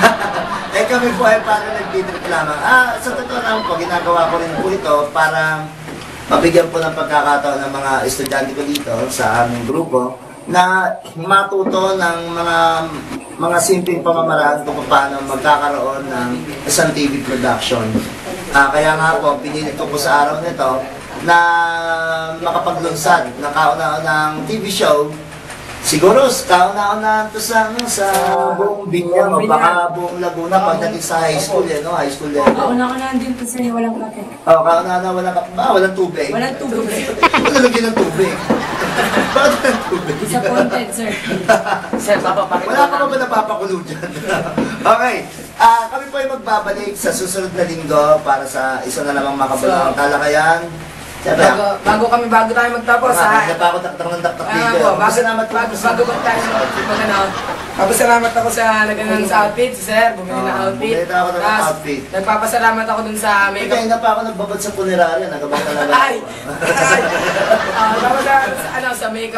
Eh kami po ay para nagtitrip lamang. Ah, sa totoo lang po, ginagawa ko rin po ito para mabigyan po ng pagkakataon ng mga estudyante ko dito sa aming grupo na matuto ng mga mga simpleng pamamaraan kung paano magkakaroon ng isang T V production. Ah, kaya nga po, pinilit ko po sa araw nito na makapaglunsad ng kauna-unang T V show. Siguro, kauna-unahan to sa, ano, sa buong Binyang o baka buong Laguna pagdating sa high school, eh, no? High school level. Kauna-unahan din po sir, walang kape. Oo, kauna-unahan, walang, kap- ah, walang tubig. Walang tubig. Ba't nalagyan ng tubig? Bakit walang tubig? Disappointed sir. Sir, papapakita Wala ka pa ba napapakulo dyan? Okay. Ah, kami po ay magbabalik sa susunod na linggo para sa isa na namang makabulang talakayan. Siyempre, Bago, bago kami, bago tayo magtapos, ha? Hindi pa ako taktak ng taktak Ah, dito. po, bago, Masalamat po. bago, bago ba tayo mag ano, papasalamat ako sa naganan sa outfit, si sir, bumili ng Ah, outfit. bumili ako ng Tapos, outfit. Nagpapasalamat ako dun sa May makeup. kaya na pa ako nagbabad sa punerarya. Nagabang talaga Ay! ako. Ay! Ah, nagpapasalamat sa, ano, sa makeup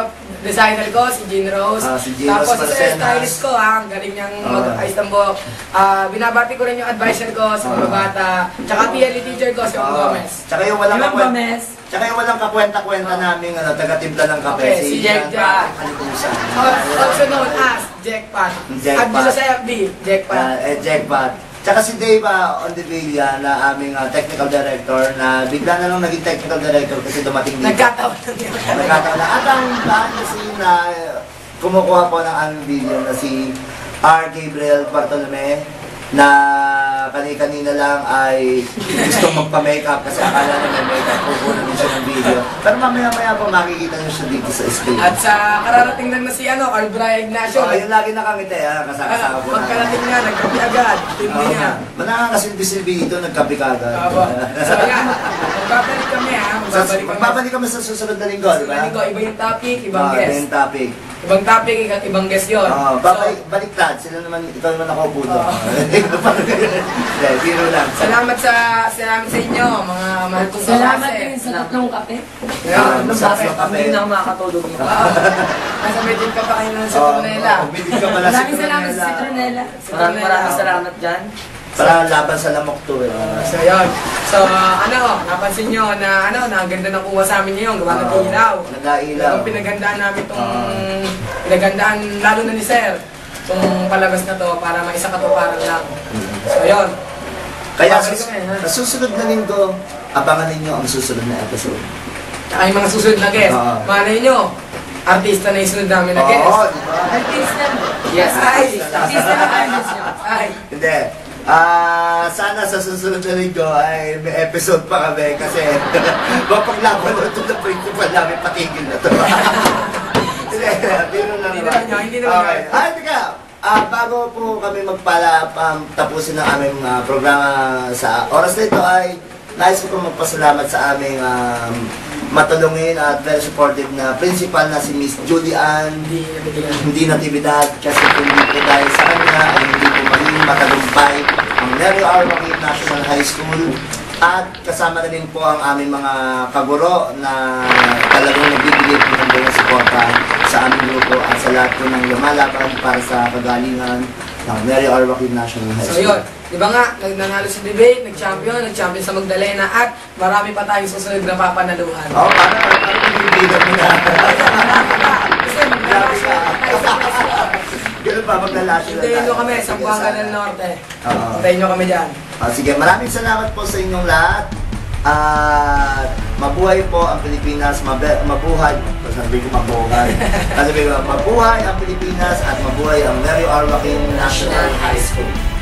designer ko, si Jean Rose. Ah, si Jean Tapos Rose si Marcenas. stylist ko, ha, ang galing niyang Ah. mag-ayos ng buhok. Ah, binabati ko rin yung advisor ko sa mga Ah. bata. Tsaka P L E teacher ko, si Om Oo. Gomez. Tsaka yung walang Yung kakwenta, Gomez. tsaka yung walang kakwenta-kwenta namin, ano, taga-timpla ng kape. Okay, si Jack Jack. Kalikusan. Also known as Jackpot. Jackpot. At dito sa F B, Jackpot. Ah, eh, Jackpot. Tsaka si Dave uh, Ondevilla na aming ah, technical director na bigla na lang naging technical director kasi dumating dito. Nagkataon lang yun. Nagkataon na. At ang lahat kasi na eh, kumukuha po ng aming video na si R. Gabriel Bartolome na kani-kanina lang ay gusto magpa-makeup kasi akala na may makeup, kukunan din siya ng video. Pero mamaya-maya po makikita niyo siya dito sa screen. At sa kararating lang na si ano, Carl Brian Ignacio. So, ayun lagi nakangiti, ha? Kasama-kasama Ah, po na. pagkarating nga, nagkapi agad. Hindi niya. Manakakasilbi-silbi dito, nagkapi ka agad. Abo. So yan, magbabalik kami ha. Sa- Magbabalik kami. Magbabalik kami sa susunod na linggo, di ba? Linggo, iba yung topic, ibang Ah, guest. yung topic. Ibang topic, iba- ibang guest yun. Ah, So, babalik, baliktad. Sila naman, ikaw naman ako puto. Hindi, biro lang. salamat sa salamat sa inyo, mga mahal kong Salamat kaklase. din sa tatlong kape. Ayan, Ah, sa bakit? kape. Hindi na ako makakatulog nito. Oo. Nasa medyo ka pa kayo nun sa Oh, Turnela. Umilig ka pala sa Maraming salamat sa Citronella. Maraming maraming salamat dyan. Para laban sa lamok to eh. So yun. So ano, napansin nyo na ano, na ang ganda ng kuha sa amin ngayon, gawa ng Oo. ilaw. Nag-ailaw. Yung pinagandaan namin itong, Oo. pinagandaan lalo na ni Sir, itong palabas na to para maisa katuparan lang. So yun. Kaya Babalik sa, kami, ha? sa susunod na linggo, abangan ninyo ang susunod na episode. Tsaka yung mga susunod na guest. Oo. Malay nyo, artista na yung sunod namin na guest. Oo, di ba? Artista mo. Yes, ay! Artista na artist nyo. Ay! Hindi. Ah, sana sa susunod na linggo ay may episode pa kami kasi mapaglaban na ito na principal namin patigil na ito. Hindi, biro lang Hindi naman. naman yun, hindi naman Okay. yun. Ay, teka. Ah, bago po kami magpala um, tapusin ang aming ah, programa sa oras na ito ay nais ko po magpasalamat sa aming um, matulungin at very supportive na principal na si Miss Julie Ann Hindi nabigyan. hindi natividad kasi hindi po dahil sa kanya ay hindi po maging matagumpay ang Nerio R. Joaquin National High School at kasama na din po ang aming mga kaguro na talagang nagbibigay po ng buong suporta sa aming grupo at sa lahat po ng lumalaban para sa kagalingan ng Nerio R. Joaquin National High So School. yun, di ba nga, nag- nanalo sa debate, nag-champion, nag-champion sa Magdalena at marami pa tayong susunod na papanaluhan. Oo, para para pinibigyan mo na. Kasi Grabe ka. magdalena Ganun pa, maglalasyo Hintayin nyo kami sa Buanga del Norte. Oo. Hintayin nyo kami dyan. Ah, sige, maraming salamat po sa inyong lahat. At mabuhay po ang Pilipinas, mabe- mabuhay, sabi ko mabuhay. Sabi ko, mabuhay ang Pilipinas at mabuhay ang Nerio R. Joaquin National High School.